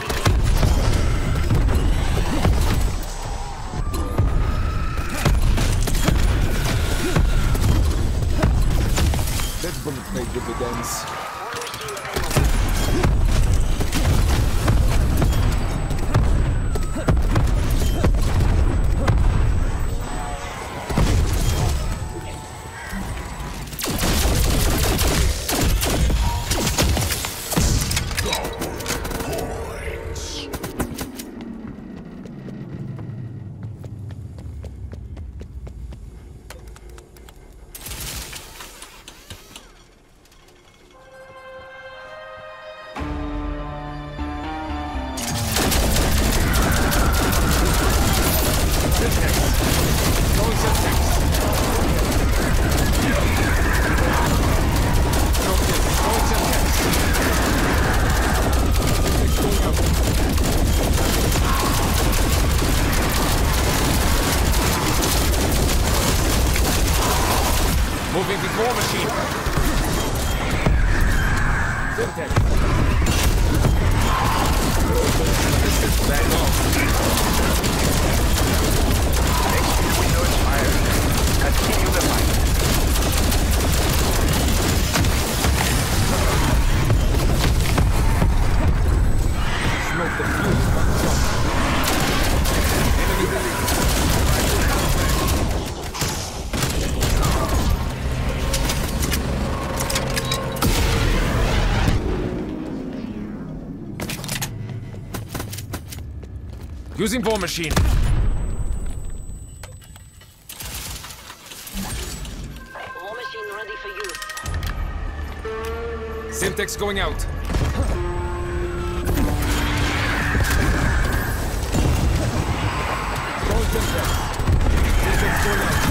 That bullet made dividends. Moving with war machine. Syntax. This is bang on. Next window is fired. Continue the fight. Smoke the fuse back up. Enemy release. Using war machine. War machine ready for use. Syntax going out. Throwing Semtex. Semtex going out.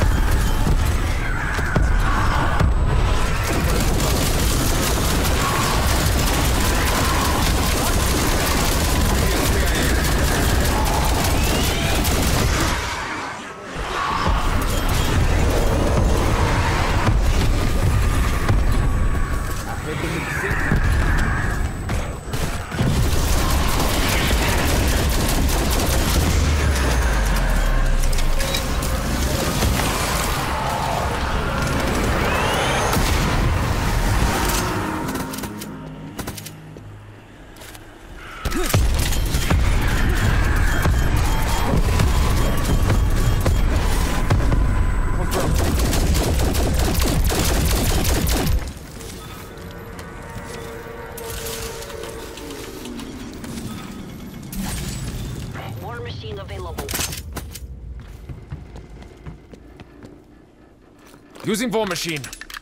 War machine available. Using war machine.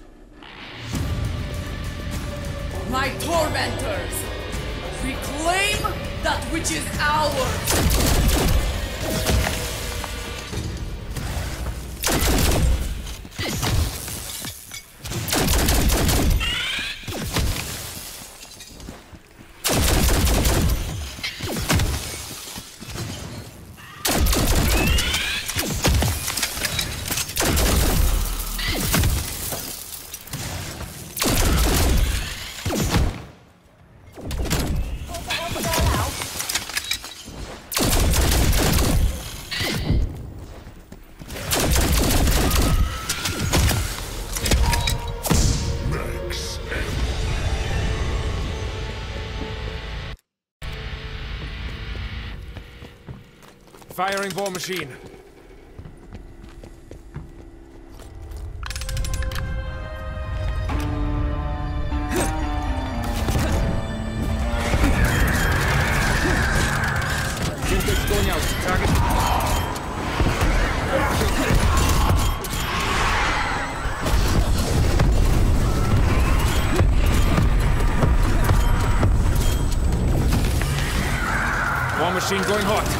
My tormentors! Reclaim that which is ours! Firing war machine. Syntax going out. Target. War machine going hot.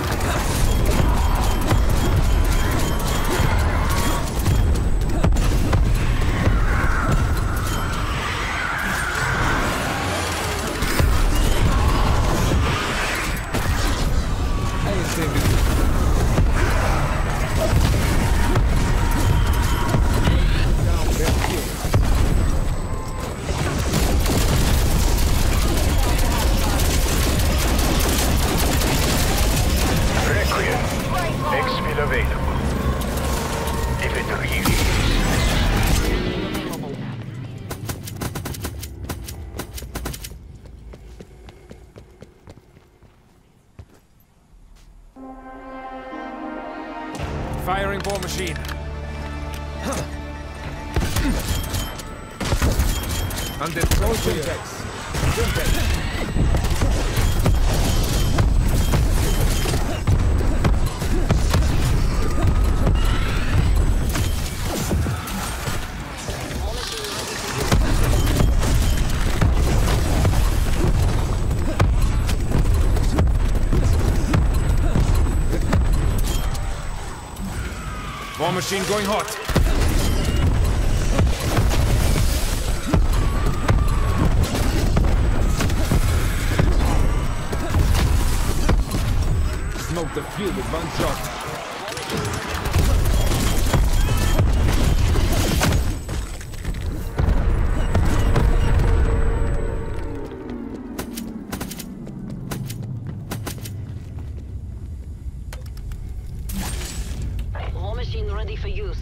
Firing war machine. Under Toten decks. War machine going hot. Smoke the field with one shot. Ready for use.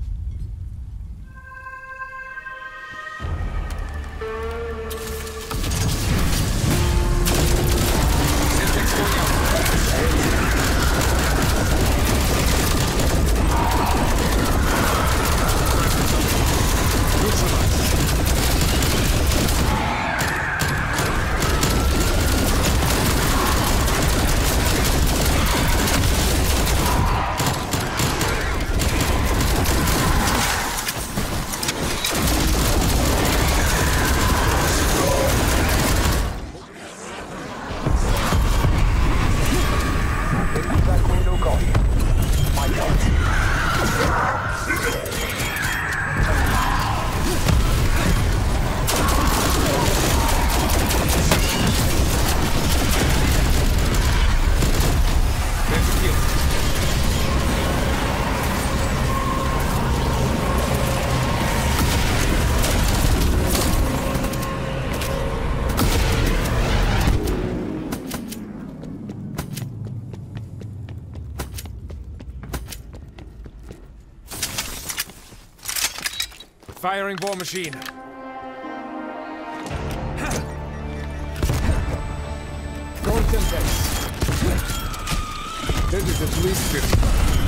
Firing war machine. Toten decks. This is at least fifty.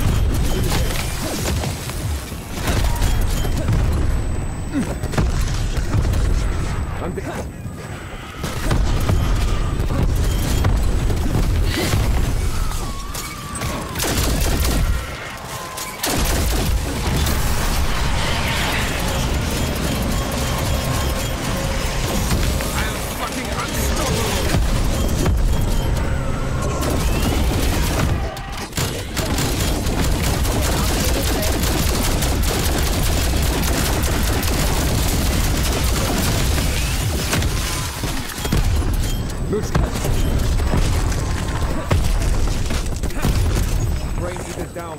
Brain eater down.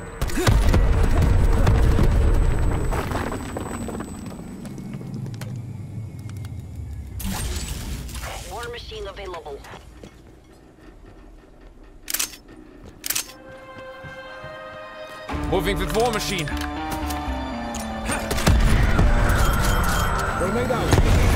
War machine available. Moving with war machine. Grenade out.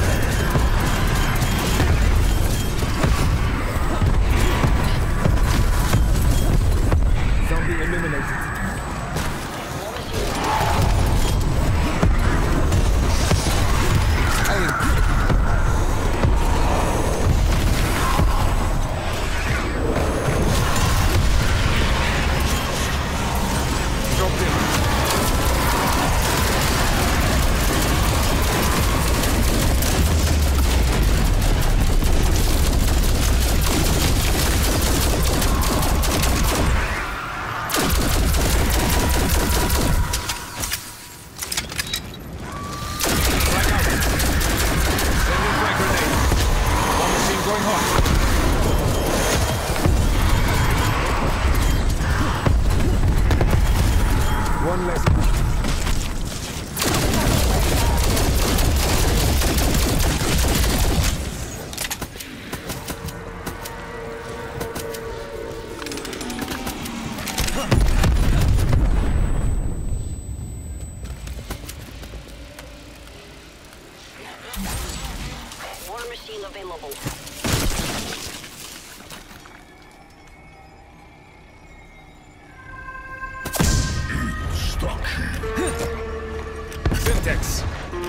tanks.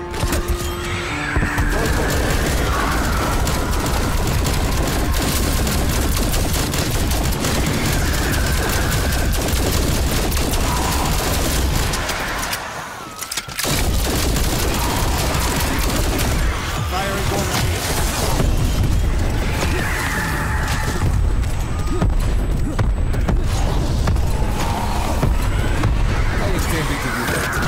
Firing war machine. I intended to do that.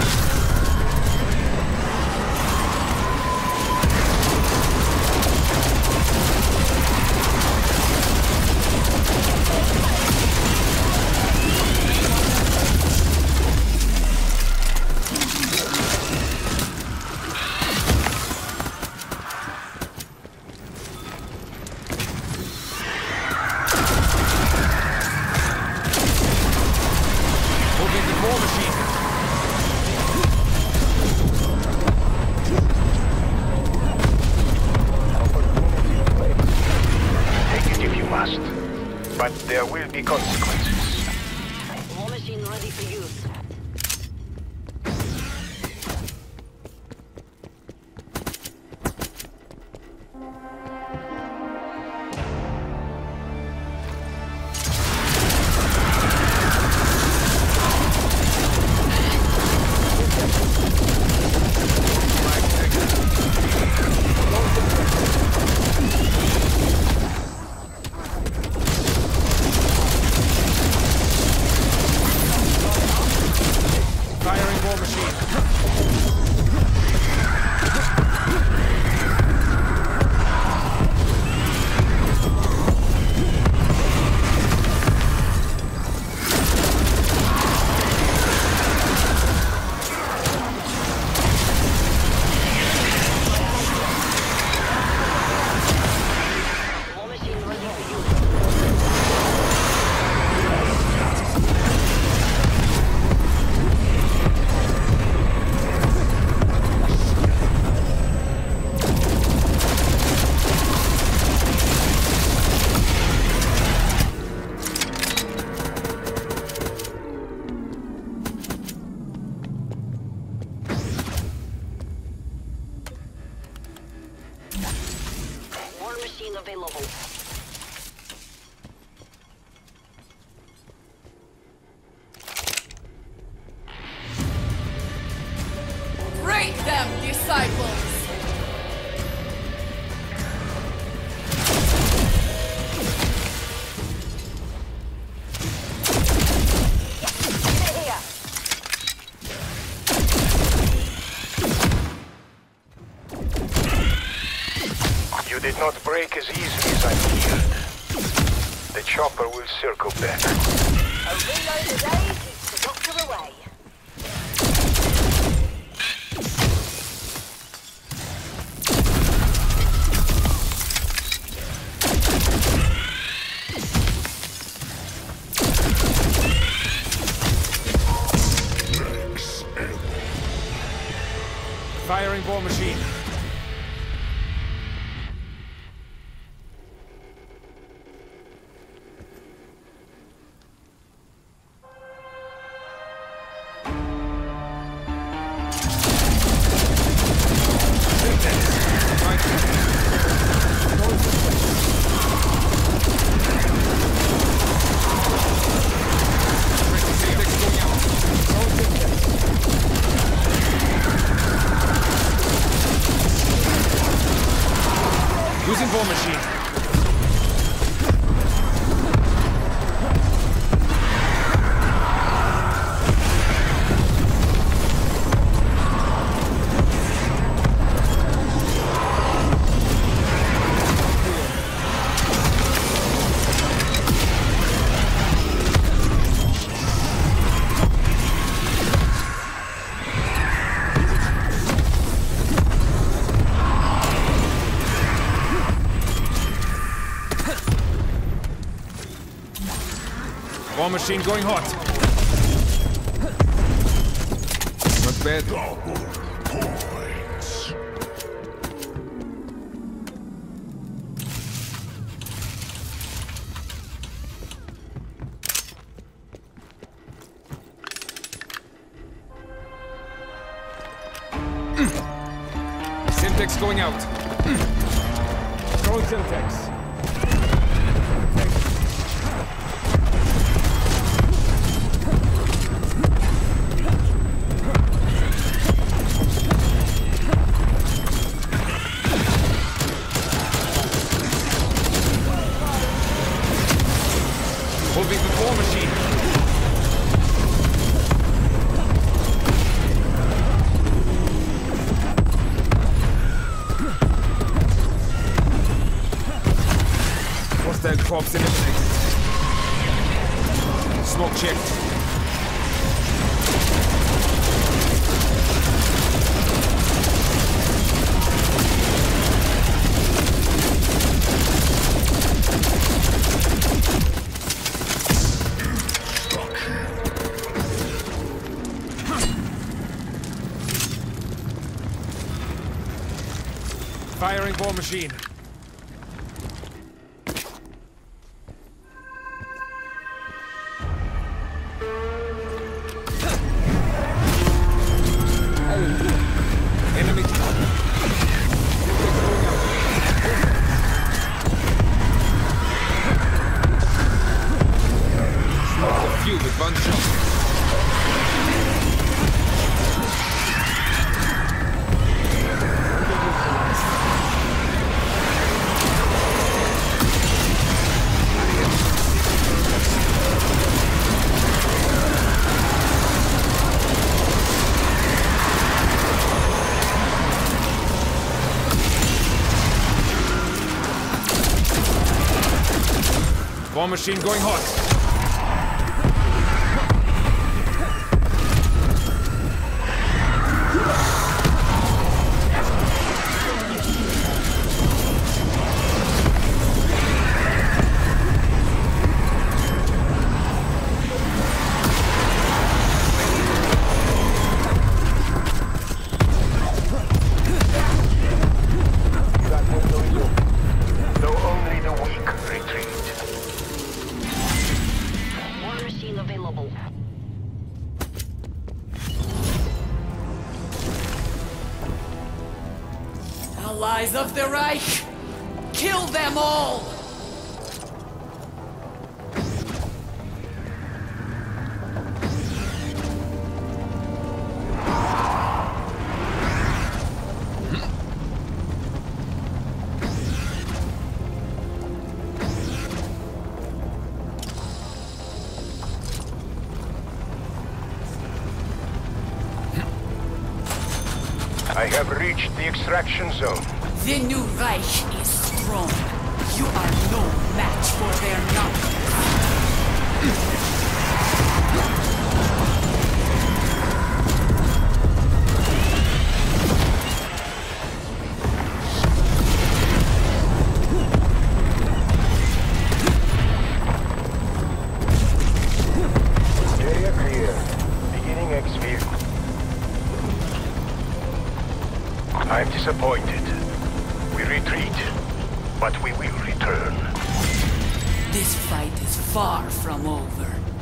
Moving the war machine. Take it if you must. But there will be consequences. War machine ready for use. Firing war machine. War machine ready for use. War machine available. Break them, disciples! Here. You did not break as easily as I feared. The chopper will circle back. A reload today keeps the doctor away. Firing war machine. Using war machine. War machine going hot. Not bad. Double points. Semtex going out. Throwing Semtex. Moving the war machine. Hostile corpse eliminated. Smoke checked. Firing war machine. Enemy. Smoke a few with one shot. War machine going hot. Though only the weak retreat. War machine available. Allies of the Reich! Kill them all! I have reached the extraction zone. The new Reich is strong. You are no match for their numbers. Area clear. Beginning exfil. I'm disappointed. We retreat, but we will return. This fight is far from over.